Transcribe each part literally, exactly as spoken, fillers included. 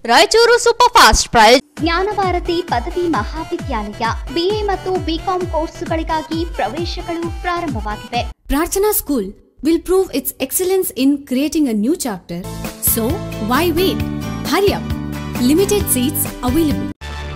Raichur super fast price Jnanabharathi ಪದವಿ ಮಹಾವಿದ್ಯಾಲಯ BA ಮತ್ತು ಬಿಕಾಂ ಕೋರ್ಸುಗಳಿಗಾಗಿ ಪ್ರವೇಶಗಳು ಪ್ರಾರಂಭವಾಗಿವೆ. Prarthana School will prove its excellence in creating a new chapter. So, why wait? Hurry up! Limited seats available.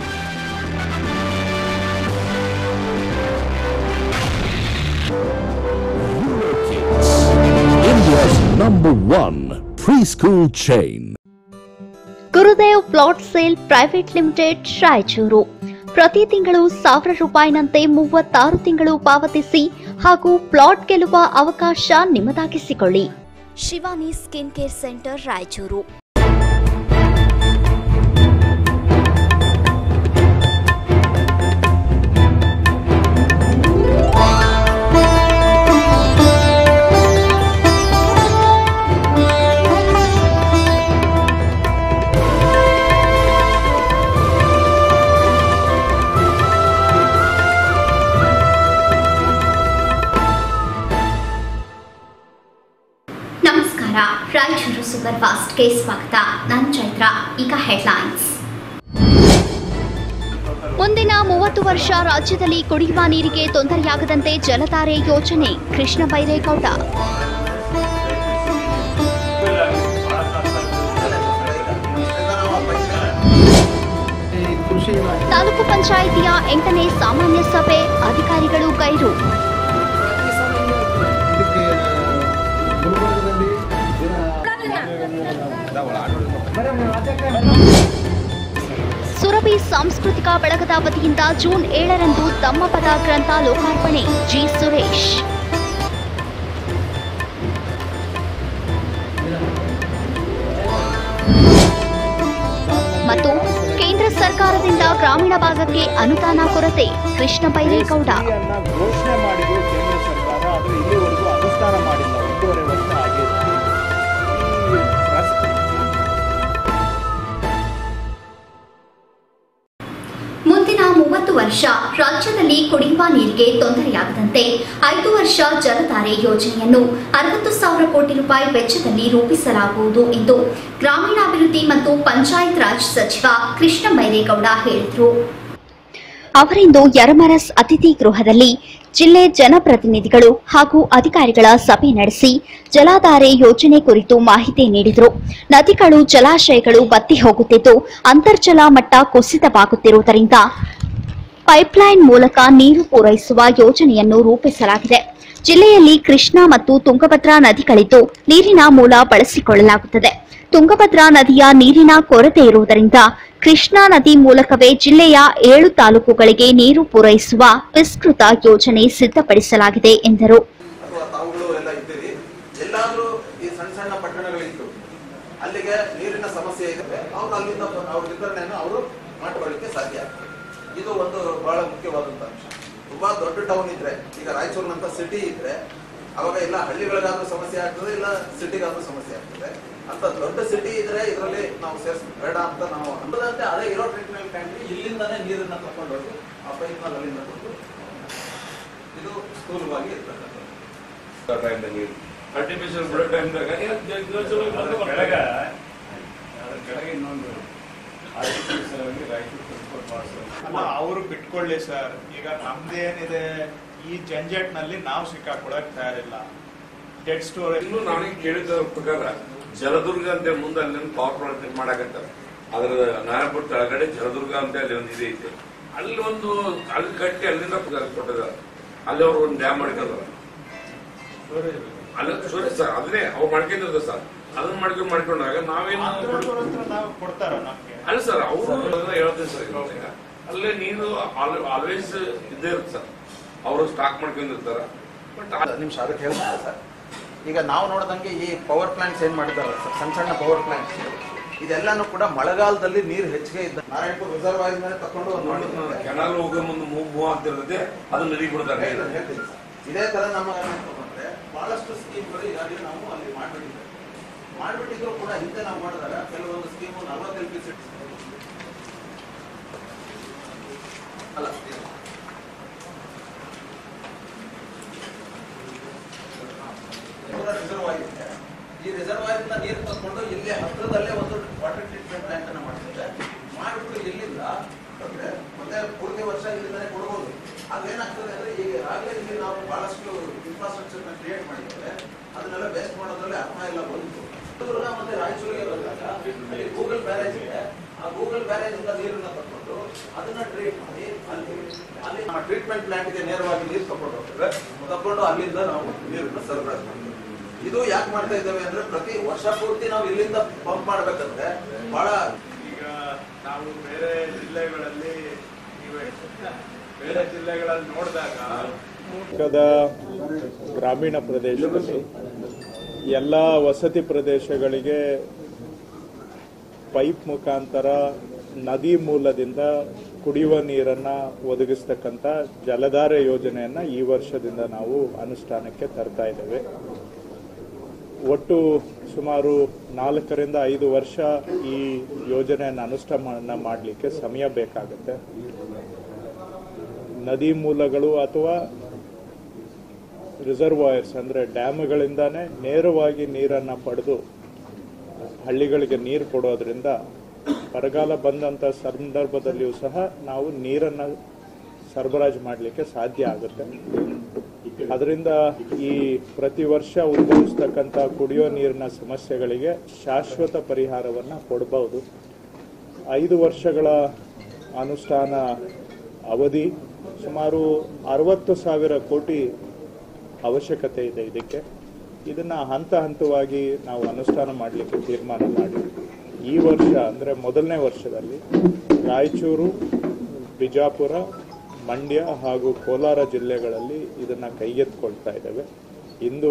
India's number one preschool chain. Gurudev plot sale private limited Raichur. ಪ್ರತಿ ತಿಂಗಳು ಸಾವಿರ ರೂಪಾಯಿನಂತೆ ಮೂವತ್ತಾರು ತಿಂಗಳು ಪಾವತಿಸಿ ಹಾಗೂ ಪ್ಲಾಟ್ ಗೆಲ್ಲುವ ಅವಕಾಶ ನಿಮ್ಮದಾಗಿಸಿಕೊಳ್ಳಿ. Shivani skin care centre Raichur. ನಮಸ್ಕಾರ, ರಾಯಚೂರು ಸೂಪರ್ ಫಾಸ್ಟ್ಗೆ ಸ್ವಾಗತ. ನಾನು ಚೈತ್ರ. ಈಗ ಹೆಡ್ಲೈನ್ಸ್. ಮುಂದಿನ ಮೂವತ್ತು ವರ್ಷ ರಾಜ್ಯದಲ್ಲಿ ಕುಡಿಯುವ ನೀರಿಗೆ ತೊಂದರೆಯಾಗದಂತೆ ಜಲಧಾರೆ ಯೋಜನೆ. ಕೃಷ್ಣ ಬೈರೇಗೌಡ. ತಾಲೂಕು ಪಂಚಾಯಿತಿಯ ಎಂಟನೇ ಸಾಮಾನ್ಯ ಸಭೆ, ಅಧಿಕಾರಿಗಳು ಗೈರು. ಸುರಭಿ ಸಾಂಸ್ಕೃತಿಕ ಬಳಗದ ವತಿಯಿಂದ ಜೂನ್ ಏಳರಂದು ತಮ್ಮಪದ ಗ್ರಂಥ ಲೋಕಾರ್ಪಣೆ. ಜಿ ಸುರೇಶ್. ಮತ್ತು ಕೇಂದ್ರ ಸರ್ಕಾರದಿಂದ ಗ್ರಾಮೀಣ ಭಾಗಕ್ಕೆ ಅನುದಾನ ಕೊರತೆ. ಕೃಷ್ಣ ಬೈರೇಗೌಡ. ಘೋಷಣೆ ಮಾಡಿದ್ರು ಕೇಂದ್ರ ಸರ್ಕಾರ, ಆದರೆ ಇಲ್ಲಿವರೆಗೂ ಅನುಷ್ಠಾನ ಮಾಡಿಲ್ಲ. ಒಂದೂವರೆ ವರ್ಷ ಆಗಿದೆ. ಮುಂದಿನ ಮೂವತ್ತು ವರ್ಷ ರಾಜ್ಯದಲ್ಲಿ ಕುಡಿಯುವ ನೀರಿಗೆ ತೊಂದರೆಯಾಗದಂತೆ ಐದು ವರ್ಷ ಜಲಧಾರೆ ಯೋಜನೆಯನ್ನು ಅರವತ್ತು ಸಾವಿರ ಕೋಟಿ ರೂಪಾಯಿ ವೆಚ್ಚದಲ್ಲಿ ರೂಪಿಸಲಾಗುವುದು ಎಂದು ಗ್ರಾಮೀಣಾಭಿವೃದ್ಧಿ ಮತ್ತು ಪಂಚಾಯತ್ ರಾಜ್ ಸಚಿವ ಕೃಷ್ಣ ಬೈರೇಗೌಡ ಹೇಳಿದರು. ಅವರಿಂದು ಯರಮರಸ್ ಅತಿಥಿ ಗೃಹದಲ್ಲಿ ಜಿಲ್ಲೆ ಜನಪ್ರತಿನಿಧಿಗಳು ಹಾಗೂ ಅಧಿಕಾರಿಗಳ ಸಭೆ ನಡೆಸಿ ಜಲಧಾರೆ ಯೋಜನೆ ಕುರಿತು ಮಾಹಿತಿ ನೀಡಿದರು. ನದಿಗಳು, ಜಲಾಶಯಗಳು ಬತ್ತಿ ಹೋಗುತ್ತಿದ್ದು ಅಂತರ್ಜಲ ಮಟ್ಟ ಕುಸಿತವಾಗುತ್ತಿರುವುದರಿಂದ ಪೈಪ್ಲೈನ್ ಮೂಲಕ ನೀರು ಪೂರೈಸುವ ಯೋಜನೆಯನ್ನು ರೂಪಿಸಲಾಗಿದೆ. ಜಿಲ್ಲೆಯಲ್ಲಿ ಕೃಷ್ಣಾ ಮತ್ತು ತುಂಗಭದ್ರಾ ನದಿಗಳಿದ್ದು ನೀರಿನ ಮೂಲ ಬಳಸಿಕೊಳ್ಳಲಾಗುತ್ತದೆ. ತುಂಗಭದ್ರಾ ನದಿಯ ನೀರಿನ ಕೊರತೆ ಇರುವುದರಿಂದ ಕೃಷ್ಣಾ ನದಿ ಮೂಲಕವೇ ಜಿಲ್ಲೆಯ ಏಳು ತಾಲೂಕುಗಳಿಗೆ ನೀರು ಪೂರೈಸುವ ವಿಸ್ತೃತ ಯೋಜನೆ ಸಿದ್ಧಪಡಿಸಲಾಗಿದೆ ಎಂದರು. ಅಲ್ಲಿಗೆ ನೀರಿನ ಸಮಸ್ಯೆ ಇದೆ, ಅವರು ಅಲ್ಲಿಂದ ಅವ್ರ ವಿತರಣೆಯನ್ನು ಅವರು ಮಾಡಿಕೊಳ್ಳಿಕ್ಕೆ ಸಾಧ್ಯ. ಇದು ಒಂದು ಬಹಳ ಮುಖ್ಯವಾದಂತಹ ಅಂಶ. ತುಂಬಾ ದೊಡ್ಡ ಟೌನ್ ಇದ್ರೆ, ಈಗ ರಾಯಚೂರಿನಂತ ಸಿಟಿ ಇದ್ರೆ ಅವಾಗ ಇಲ್ಲ ಹಳ್ಳಿಗಳಿಗಾದ್ರೂ ಸಮಸ್ಯೆ ಆಗ್ತದೆ, ಇಲ್ಲ ಸಿಟಿಗಾದ್ರೂ ಸಮಸ್ಯೆ ಆಗ್ತದೆ. ಅಂತ ದೊಡ್ಡ ಸಿಟಿ ಇದ್ರೆ ಇದರಲ್ಲಿ ನಾವು ಸೇರ್ಸ್ ಬೇಡ ಅಂತ ನಾವು ಅಂಬದಂತೆ ಅದೇ ಇರೋ ಟ್ರೀಟ್ಮೆಂಟ್ ಟ್ಯಾಂಕ್ ಇಲ್ಲಿಂದಾನೇ ನೀರನ್ನ ತಗೊಂಡು ಹೋಗಿ ಆ ಪೈಪ್ ನಲ್ಲಿ ಅಲ್ಲಿಂದ ಕೊಟ್ಟು ಇದು ಸ್ಥೂಲವಾಗಿ ಇರ್ತಕ್ಕಂಥದ್ದು. ಆರ್ಟಿಫಿಷಿಯಲ್ ಬಿಡೋ ಟೈಮ್ದಾಗ ಕೆಳಗೆ ಇನ್ನೊಂದು ಅವರು ಬಿಟ್ಕೊಳ್ಳಿ ಸರ್. ಈಗ ನಮ್ದೇನಿದೆ, ಈ ಜಂಜಟ್ನಲ್ಲಿ ನಾವು ಸಿಕ್ಕಾಕೊಳಕ್ ತಯಾರಿಲ್ಲ. ಡೆಡ್ ಸ್ಟೋರೇಜ್ ಇನ್ನು ನಾನೀಗ ಕೇಳಿದ ಪ್ರಕಾರ ಜಲದುರ್ಗ ಅಂತ ಮುಂದೆ ಅಲ್ಲಿ ಪವರ್ ಪ್ಲಾಂಟ್ ಮಾಡಕತ್ತಾರೆ. ಅದ್ರ ನಾರಾಯಣಪುರ ಕೆಳಗಡೆ ಜಲದುರ್ಗ ಅಂತ ಅಲ್ಲಿ ಒಂದು ಇದೆ ಇದೆ. ಅಲ್ಲಿ ಒಂದು ಅಲ್ಲಿ ಕಟ್ಟಿ ಅಲ್ಲಿಂದ ಕೊಟ್ಟಿದ್ದಾರೆ. ಅಲ್ಲಿ ಅವ್ರು ಒಂದು ಡ್ಯಾಮ್ ಮಾಡ್ಕೊಂಡ್ರ ಅಲ್ಲ ಸೂರ್ಯ ಸರ್, ಅದನ್ನೇ ಅವ್ರು ಮಾಡ್ಕೊಂಡಿರ್ತಾರೆ ಸರ್. ಅದನ್ನ ಮಾಡ್ಕೊಂಡು ಮಾಡ್ಕೊಂಡಾಗ ನಾವೇನು ಕೊಡ್ತಾರ ನಮ್ಗೆ ಅಲ್ಲ ಸರ್, ಅವರು ಹೇಳ್ತಾರೆ ಸರ್. ಈಗ ಅಲ್ಲೇ ನೀರು ಆಲ್ವೇಸ್ ಇದ್ದೇ ಇರುತ್ತೆ ಸರ್. ಅವರು ಸ್ಟಾಕ್ ಮಾಡ್ಕೊಂಡಿರ್ತಾರ. ಬಟ್ ನಿಮಿಷ ಅದಕ್ಕೆ ಹೇಳ್ತಾರೆ ಸರ್. ಈಗ ನಾವು ನೋಡಿದಂಗೆ ಈ ಪವರ್ ಪ್ಲಾಂಟ್ಸ್ ಏನ್ ಮಾಡಿದಾರೆ ಸರ್, ಸಣ್ಣ ಸಣ್ಣ ಪವರ್ ಪ್ಲಾಂಟ್ಸ್, ಇದೆಲ್ಲಾನು ಕೂಡ ಮಳೆಗಾಲದಲ್ಲಿ ನೀರು ಹೆಚ್ಚಿಗೆ ಇದ್ದ ನಾರಾಯಣಪುರ ರಿಸರ್ವಾಯರ್ ಮೇಲೆ ತಕೊಂಡು ಕೆನಾಲ್ ಹೋಗೋ ಮುಂದೆ ಮೂವ್ ಆಗ್ತಿರ್ತದೆ, ಅದನ್ನ ನದಿ ಬಿಡ್ತಾರೆ. ಹೇಳ್ತೀನಿ ಸರ್, ಇದೇ ತರ ನಮ್ಮ ತಗೊಂಡ್ರೆ ಬಹಳಷ್ಟು ಸ್ಕೀಮ್ಗಳು ಈಗಾಗಲೇ ನಾವು ಅಲ್ಲಿ ಮಾಡ್ಬಿಟ್ಟಿದ್ದೇವೆ. ಮಾಡ್ಬಿಟ್ಟಿದ್ರು ಕೂಡ ಹಿಂದೆ ನಾವು ಮಾಡಿದಾಗ ಕೆಲವೊಂದು ಸ್ಕೀಮು ನಲವತ್ತೈದು ಪಿ ಅಲ್ಲ ರಿಸರ್ವಾಯರ್ ಇದೆ. ಈ ರಿಸರ್ವಾಯರ್ ನೀರು ತಗೊಂಡು ಇಲ್ಲಿ ಹತ್ತಿರದಲ್ಲೇ ಒಂದು ವಾಟರ್ ಟ್ರೀಟ್ಮೆಂಟ್ ಪ್ಲಾಂಟ್ ಅನ್ನು ಮಾಡಿದೆ. ಅಲ್ಲಿ ಗೂಗಲ್ ಬ್ಯಾರೇಜ್ ಇದೆ, ಆ ಗೂಗಲ್ ಬ್ಯಾರೇಜ್ ಇಂದ ನೀರನ್ನ ತಗೊಂಡು ಅದನ್ನ ಟ್ರೀಟ್ ಮಾಡಿ ಅಲ್ಲಿ ಅಲ್ಲಿ ನಮ್ಮ ಟ್ರೀಟ್ಮೆಂಟ್ ಪ್ಲಾಂಟ್ಗೆ ನೇರವಾಗಿ ನೀರು ತಗೊಂಡು ಹೋಗ್ತೇವೆ. ತಗೊಂಡು ಅಲ್ಲಿಂದ ನಾವು ನೀರನ್ನು ಸರಬರಾಜು ಮಾಡ್ತೇವೆ. ಇದು ಯಾಕೆ ಮಾಡ್ತಾ ಇದ್ದೇವೆ ಅಂದ್ರೆ ಪ್ರತಿ ವರ್ಷ ಪೂರ್ತಿ ನಾವು ಇಲ್ಲಿಂದ ಪಂಪ್ ಮಾಡ್ಬೇಕಂದ್ರೆ ಬಹಳ. ಈಗ ನಾವು ಬೇರೆ ಜಿಲ್ಲೆಗಳಲ್ಲಿ ಬೇರೆ ಜಿಲ್ಲೆಗಳಲ್ಲಿ ನೋಡಿದಾಗ ಗ್ರಾಮೀಣ ಪ್ರದೇಶದಲ್ಲಿ ಎಲ್ಲ ವಸತಿ ಪ್ರದೇಶಗಳಿಗೆ ಪೈಪ್ ಮುಖಾಂತರ ನದಿ ಮೂಲದಿಂದ ಕುಡಿಯುವ ನೀರನ್ನು ಒದಗಿಸ್ತಕ್ಕಂಥ ಜಲಧಾರೆ ಯೋಜನೆಯನ್ನು ಈ ವರ್ಷದಿಂದ ನಾವು ಅನುಷ್ಠಾನಕ್ಕೆ ತರ್ತಾ ಇದ್ದೇವೆ. ಒಟ್ಟು ಸುಮಾರು ನಾಲ್ಕರಿಂದ ಐದು ವರ್ಷ ಈ ಯೋಜನೆಯನ್ನು ಅನುಷ್ಠಾನ ಮಾಡಲಿಕ್ಕೆ ಸಮಯ ಬೇಕಾಗುತ್ತೆ. ನದಿ ಮೂಲಗಳು ಅಥವಾ ರಿಸರ್ವಾಯರ್ಸ್ ಅಂದರೆ ಡ್ಯಾಮ್ಗಳಿಂದಾನೇ ನೇರವಾಗಿ ನೀರನ್ನು ಪಡೆದು ಹಳ್ಳಿಗಳಿಗೆ ನೀರು ಕೊಡೋದ್ರಿಂದ ಬರಗಾಲ ಬಂದಂಥ ಸಂದರ್ಭದಲ್ಲಿಯೂ ಸಹ ನಾವು ನೀರನ್ನು ಸರಬರಾಜು ಮಾಡಲಿಕ್ಕೆ ಸಾಧ್ಯ ಆಗುತ್ತೆ. ಅದರಿಂದ ಈ ಪ್ರತಿ ವರ್ಷ ಉದ್ಭವಿಸ್ತಕ್ಕಂಥ ಕುಡಿಯೋ ನೀರಿನ ಸಮಸ್ಯೆಗಳಿಗೆ ಶಾಶ್ವತ ಪರಿಹಾರವನ್ನು ಕೊಡಬಹುದು. ಐದು ವರ್ಷಗಳ ಅನುಷ್ಠಾನ ಅವಧಿ ಸುಮಾರು ಅರವತ್ತು ಸಾವಿರ ಕೋಟಿ ಅವಶ್ಯಕತೆ ಇದೆ ಇದಕ್ಕೆ. ಇದನ್ನು ಹಂತ ಹಂತವಾಗಿ ನಾವು ಅನುಷ್ಠಾನ ಮಾಡಲಿಕ್ಕೆ ತೀರ್ಮಾನ ಮಾಡಿ ಈ ವರ್ಷ ಅಂದರೆ ಮೊದಲನೇ ವರ್ಷದಲ್ಲಿ ರಾಯಚೂರು, ಬಿಜಾಪುರ, ಮಂಡ್ಯ ಹಾಗೂ ಕೋಲಾರ ಜಿಲ್ಲೆಗಳಲ್ಲಿ ಇದನ್ನು ಕೈಗೆತ್ತಿಕೊಳ್ತಾ ಇದ್ದೇವೆ. ಇಂದು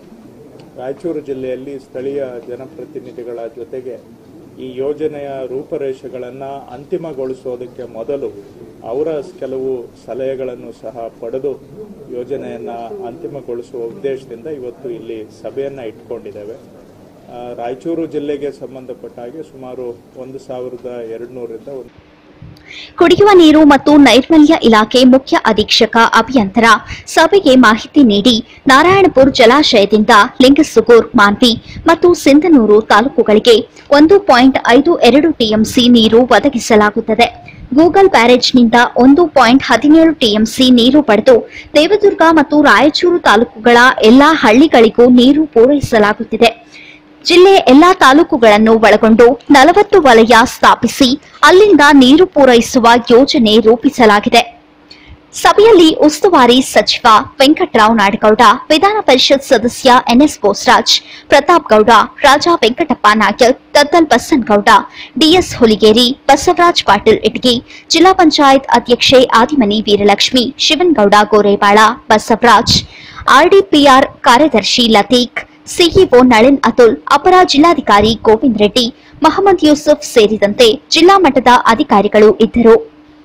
ರಾಯಚೂರು ಜಿಲ್ಲೆಯಲ್ಲಿ ಸ್ಥಳೀಯ ಜನಪ್ರತಿನಿಧಿಗಳ ಜೊತೆಗೆ ಈ ಯೋಜನೆಯ ರೂಪರೇಷೆಗಳನ್ನು ಅಂತಿಮಗೊಳಿಸೋದಕ್ಕೆ ಮೊದಲು ಅವರ ಕೆಲವು ಸಲಹೆಗಳನ್ನು ಸಹ ಪಡೆದು ಯೋಜನೆಯನ್ನು ಅಂತಿಮಗೊಳಿಸುವ ಉದ್ದೇಶದಿಂದ ಇವತ್ತು ಇಲ್ಲಿ ಸಭೆಯನ್ನು ಇಟ್ಕೊಂಡಿದ್ದೇವೆ. ರಾಯಚೂರು ಜಿಲ್ಲೆಗೆ ಸಂಬಂಧಪಟ್ಟ ಹಾಗೆ ಸುಮಾರು ಒಂದು ಸಾವಿರದ ಎರಡು ನೂರರಿಂದ ಒಂದು ಕುಡಿಯುವ ನೀರು ಮತ್ತು ನೈರ್ಮಲ್ಯ ಇಲಾಖೆ ಮುಖ್ಯ ಅಧೀಕ್ಷಕ ಅಭಿಯಂತರ ಸಭೆಗೆ ಮಾಹಿತಿ ನೀಡಿ ನಾರಾಯಣಪುರ ಜಲಾಶಯದಿಂದ ಲಿಂಗಸುಗೂರ್, ಮಾನ್ವಿ ಮತ್ತು ಸಿಂಧನೂರು ತಾಲೂಕುಗಳಿಗೆ ಒಂದು ಪಾಯಿಂಟ್ ಐದು ಎರಡು ಟಿಎಂಸಿ ನೀರು ಒದಗಿಸಲಾಗುತ್ತದೆ. ಗೂಗಲ್ ಬ್ಯಾರೇಜ್ನಿಂದ ಒಂದು ಪಾಯಿಂಟ್ ಹದಿನೇಳು ಟಿಎಂಸಿ ನೀರು ಪಡೆದು ದೇವದುರ್ಗ ಮತ್ತು ರಾಯಚೂರು ತಾಲೂಕುಗಳ ಎಲ್ಲಾ ಹಳ್ಳಿಗಳಿಗೂ ನೀರು ಪೂರೈಸಲಾಗುತ್ತಿದೆ. ಜಿಲ್ಲೆಯ ಎಲ್ಲಾ ತಾಲೂಕುಗಳನ್ನು ಒಳಗೊಂಡು ನಲವತ್ತು ವಲಯ ಸ್ಥಾಪಿಸಿ ಅಲ್ಲಿಂದ ನೀರು ಪೂರೈಸುವ ಯೋಜನೆ ರೂಪಿಸಲಾಗಿದೆ. ಸಭೆಯಲ್ಲಿ ಉಸ್ತುವಾರಿ ಸಚಿವ ವೆಂಕಟರಾವ್ ನಾಡಗೌಡ, ವಿಧಾನ ಪರಿಷತ್ ಸದಸ್ಯ ಎನ್ಎಸ್ ಬೋಸರಾಜ್, ಪ್ರತಾಪ್ ಗೌಡ, ರಾಜಾ ವೆಂಕಟಪ್ಪ ನಾಯಕ್, ಗದ್ದಲ್ ಬಸನಗೌಡ, ಡಿಎಸ್ ಹುಲಿಗೇರಿ, ಬಸವರಾಜ್ ಪಾಟೀಲ್ ಇಟಗಿ, ಜಿಲ್ಲಾ ಪಂಚಾಯತ್ ಅಧ್ಯಕ್ಷೆ ಆದಿಮನಿ ವೀರಲಕ್ಷ್ಮಿ, ಶಿವನಗೌಡ ಗೋರೇಬಾಳ, ಬಸವರಾಜ್, ಆರ್ಡಿಪಿಆರ್ ಕಾರ್ಯದರ್ಶಿ ಲತೀಕ್, ಸಿಇಒ ನಳಿನ್ ಅತುಲ್, ಅಪರ ಜಿಲ್ಲಾಧಿಕಾರಿ ಗೋವಿಂದ್ ರೆಡ್ಡಿ, ಮಹಮ್ಮದ್ ಯೂಸುಫ್ ಸೇರಿದಂತೆ ಜಿಲ್ಲಾ ಮಟ್ಟದ ಅಧಿಕಾರಿಗಳು ಇದ್ದರು.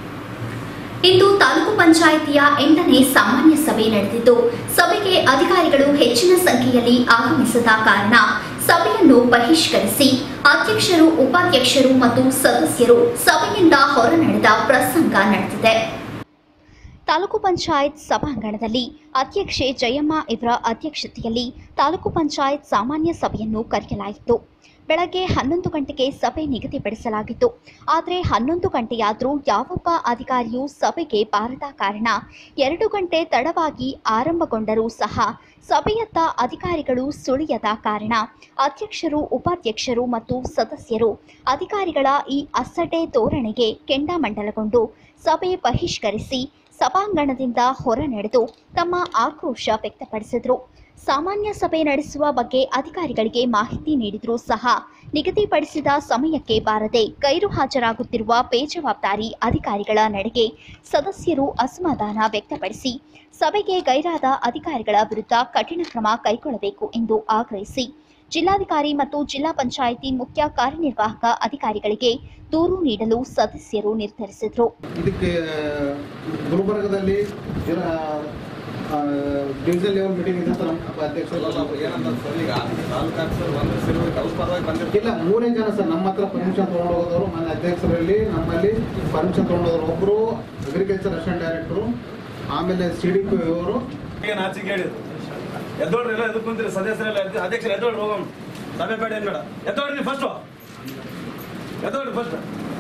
ಇಂದು ತಾಲೂಕು ಪಂಚಾಯಿತಿಯ ಎಂಟನೇ ಸಾಮಾನ್ಯ ಸಭೆ ನಡೆದಿದ್ದು, ಸಭೆಗೆ ಅಧಿಕಾರಿಗಳು ಹೆಚ್ಚಿನ ಸಂಖ್ಯೆಯಲ್ಲಿ ಆಗಮಿಸದ ಕಾರಣ ಸಭೆಯನ್ನು ಬಹಿಷ್ಕರಿಸಿ ಅಧ್ಯಕ್ಷರು, ಉಪಾಧ್ಯಕ್ಷರು ಮತ್ತು ಸದಸ್ಯರು ಸಭೆಯಿಂದ ಹೊರ ನಡೆದ ಪ್ರಸಂಗ ನಡೆದಿದೆ. ತಾಲೂಕು ಪಂಚಾಯತ್ ಸಭಾಂಗಣದಲ್ಲಿ ಅಧ್ಯಕ್ಷೆ ಜಯಮ್ಮ ಇವರ ಅಧ್ಯಕ್ಷತೆಯಲ್ಲಿ ತಾಲೂಕು ಪಂಚಾಯತ್ ಸಾಮಾನ್ಯ ಸಭೆಯನ್ನು ಕರೆಯಲಾಯಿತು. ಬೆಳಗ್ಗೆ ಹನ್ನೊಂದು ಗಂಟೆಗೆ ಸಭೆ ನಿಗದಿಪಡಿಸಲಾಗಿತ್ತು. ಆದರೆ ಹನ್ನೊಂದು ಗಂಟೆಯಾದರೂ ಯಾವೊಬ್ಬ ಅಧಿಕಾರಿಯೂ ಸಭೆಗೆ ಬಾರದ ಕಾರಣ ಎರಡು ಗಂಟೆ ತಡವಾಗಿ ಆರಂಭಗೊಂಡರೂ ಸಹ ಸಭೆಯತ್ತ ಅಧಿಕಾರಿಗಳು ಸುಳಿಯದ ಕಾರಣ ಅಧ್ಯಕ್ಷರು, ಉಪಾಧ್ಯಕ್ಷರು ಮತ್ತು ಸದಸ್ಯರು ಅಧಿಕಾರಿಗಳ ಈ ಅಸಡ್ಡೆ ಧೋರಣೆಗೆ ಕೆಂಡಾಮಂಡಲಗೊಂಡು ಸಭೆ ಬಹಿಷ್ಕರಿಸಿ ಸಭಾಂಗಣದಿಂದ ಹೊರ ನಡೆದು ತಮ್ಮ ಆಕ್ರೋಶ ವ್ಯಕ್ತಪಡಿಸಿದರು. ಸಾಮಾನ್ಯ ಸಭೆ ನಡೆಸುವ ಬಗ್ಗೆ ಅಧಿಕಾರಿಗಳಿಗೆ ಮಾಹಿತಿ ನೀಡಿದರೂ ಸಹ ನಿಗದಿಪಡಿಸಿದ ಸಮಯಕ್ಕೆ ಬಾರದೆ ಗೈರು ಹಾಜರಾಗುತ್ತಿರುವ ಬೇಜವಾಬ್ದಾರಿ ಅಧಿಕಾರಿಗಳ ನಡೆಗೆ ಸದಸ್ಯರು ಅಸಮಾಧಾನ ವ್ಯಕ್ತಪಡಿಸಿ ಸಭೆಗೆ ಗೈರಾದ ಅಧಿಕಾರಿಗಳ ವಿರುದ್ಧ ಕಠಿಣ ಕ್ರಮ ಕೈಗೊಳ್ಳಬೇಕು ಎಂದು ಆಗ್ರಹಿಸಿ ಜಿಲ್ಲಾಧಿಕಾರಿ ಮತ್ತು ಜಿಲ್ಲಾ ಪಂಚಾಯಿತಿ ಮುಖ್ಯ ಕಾರ್ಯನಿರ್ವಾಹಕ ಅಧಿಕಾರಿಗಳಿಗೆ ದೂರು ನೀಡಲು ಸದಸ್ಯರು ನಿರ್ಧರಿಸಿದರು. ಇದಕ್ಕೆ ಗುಲ್ಬರ್ಗದಲ್ಲಿ ಡಿವಿಷನ್ ಲೆವೆಲ್ ಮೀಟಿಂಗ್ ಇದೆ ಸರ್. ನಮ್ಮ ಅಧ್ಯಕ್ಷರು ಇಲ್ಲ, ಮೂರೇ ಜನ ಸರ್ ನಮ್ಮ ಹತ್ರ ಪರ್ಮಿಷನ್ ತೊಗೊಂಡು ಹೋಗೋದವರು. ನನ್ನ ಅಧ್ಯಕ್ಷರಲ್ಲಿ ನಮ್ಮಲ್ಲಿ ಪರ್ಮಿಷನ್ ತೊಗೊಂಡೋದ್ರು ಒಬ್ಬರು ಅಗ್ರಿಕಲ್ಚರ್ ಅಸಿಸ್ಟೆಂಟ್ ಡೈರೆಕ್ಟರು, ಆಮೇಲೆ ಸಿ ಡಿ ಪಿ ಇವರು. ನಾಚಿಕೆ ಹೇಳಿದ್ರು ಎದ್ದೋಡ್ರಿ, ಎಲ್ಲ ಎದ್ದು ಕುಂತೀರಿ ಸದಸ್ಯರೆಲ್ಲ, ಅಧ್ಯಕ್ಷರು ಎದ್ದೋಡ್ರಿ, ಹೋಗೋಣ ಸಭೆ ಬೇಡ ಏನ್ ಬೇಡ, ಎದ್ದೋಡ್ರಿ ಫಸ್ಟ್ ಎದ್ದೋಡ್ರಿ ಫಸ್ಟ್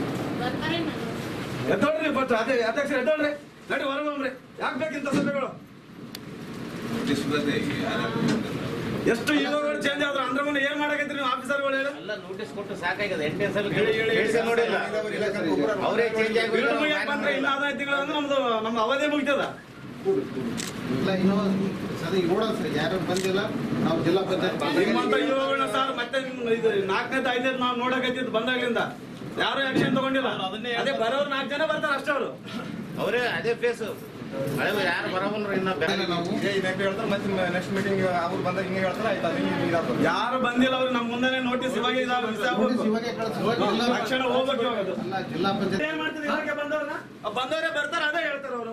ಎದ್ದೋಡ್ರಿ ಫಸ್ಟ್ ಅದೇ ಅಧ್ಯಕ್ಷರು ಎದ್ದೋಡ್ರಿ, ನಡಿ ಹೊರಗೋಗ್ರಿ, ಯಾಕೆ ಬೇಕಿಂತ ಸಭೆಗಳು? ಎಷ್ಟು ಇವಾಗ ಚೇಂಜ್ ಆದ್ರು ಅಂದ್ರೆ ಮುಂದೆ ಏನ್ ಮಾಡಕೈತ್ರಿ ನೀವು ಆಫೀಸರ್ಗಳು ಹೇಳಿ ಎಲ್ಲ ನೋಟಿಸ್ ಕೊಟ್ಟು ಸಾಕಾಗಿದೆ ಎಂಟನೇ ಸಲ ನೋಡಿಲ್ಲ ಅವರೇ ಚೇಂಜ್ ಆಗಿ ಬಂದ್ರೆ ಇನ್ನು ಹದಿನೈದು ತಿಂಗಳು ಅಂದ್ರೆ ನಮ್ದು ನಮ್ಮ ಅವಧಿ ಮುಗಿತದ ಇಲ್ಲ ಇನ್ನೂ ಸರಿ ನೋಡೋಣ ಸರ್ ಯಾರು ಬಂದಿಲ್ಲ ನಾವು ಜಿಲ್ಲಾ ಪಂಚಾಯತ್ ನಿಮ್ಮಂತ ಯುವಗಳನ್ನ ಸರ್ ಮತ್ತೆ ಇದು ನಾಲ್ಕನೇದು ಐದನೇದು ನಾವು ನೋಡಕತ್ತಿದ್ದು ಬಂದಾಗ್ಲಿಂದ ಯಾರು ಆಕ್ಷನ್ ತಗೊಂಡಿಲ್ಲ ಅದೇ ಬರೋರು ನಾಲ್ಕು ಜನ ಬರ್ತಾರೆ ಅಷ್ಟೇ ಅವರು ಅವರೇ ಅದೇ ಫೇಸ್ ಯಾರು ಬರೋಬಲ್ರು ಇನ್ನ ಹೇಳ್ತಾರೆ ಮತ್ತೆ ನೆಕ್ಸ್ಟ್ ಮೀಟಿಂಗ್ ಅವ್ರು ಬಂದಾಗ ಹಿಂಗೆ ಹೇಳ್ತಾರೆ ಆಯ್ತು ಯಾರು ಬಂದಿಲ್ಲ ಅವ್ರು ನಮ್ಮ ಮುಂದೆ ನೋಟಿಸ್ ಇವಾಗ ತಕ್ಷಣ ಹೋಗ್ಬೇಕು ಜಿಲ್ಲಾ ಪಂಚಾಯತ್ ಏನ್ ಮಾಡ್ತೀವಿ ಇವಾಗ ಬಂದವ್ರನ್ನ ಬಂದವರೇ ಬರ್ತಾರೆ ಅದೇ ಹೇಳ್ತಾರೆ ಅವರು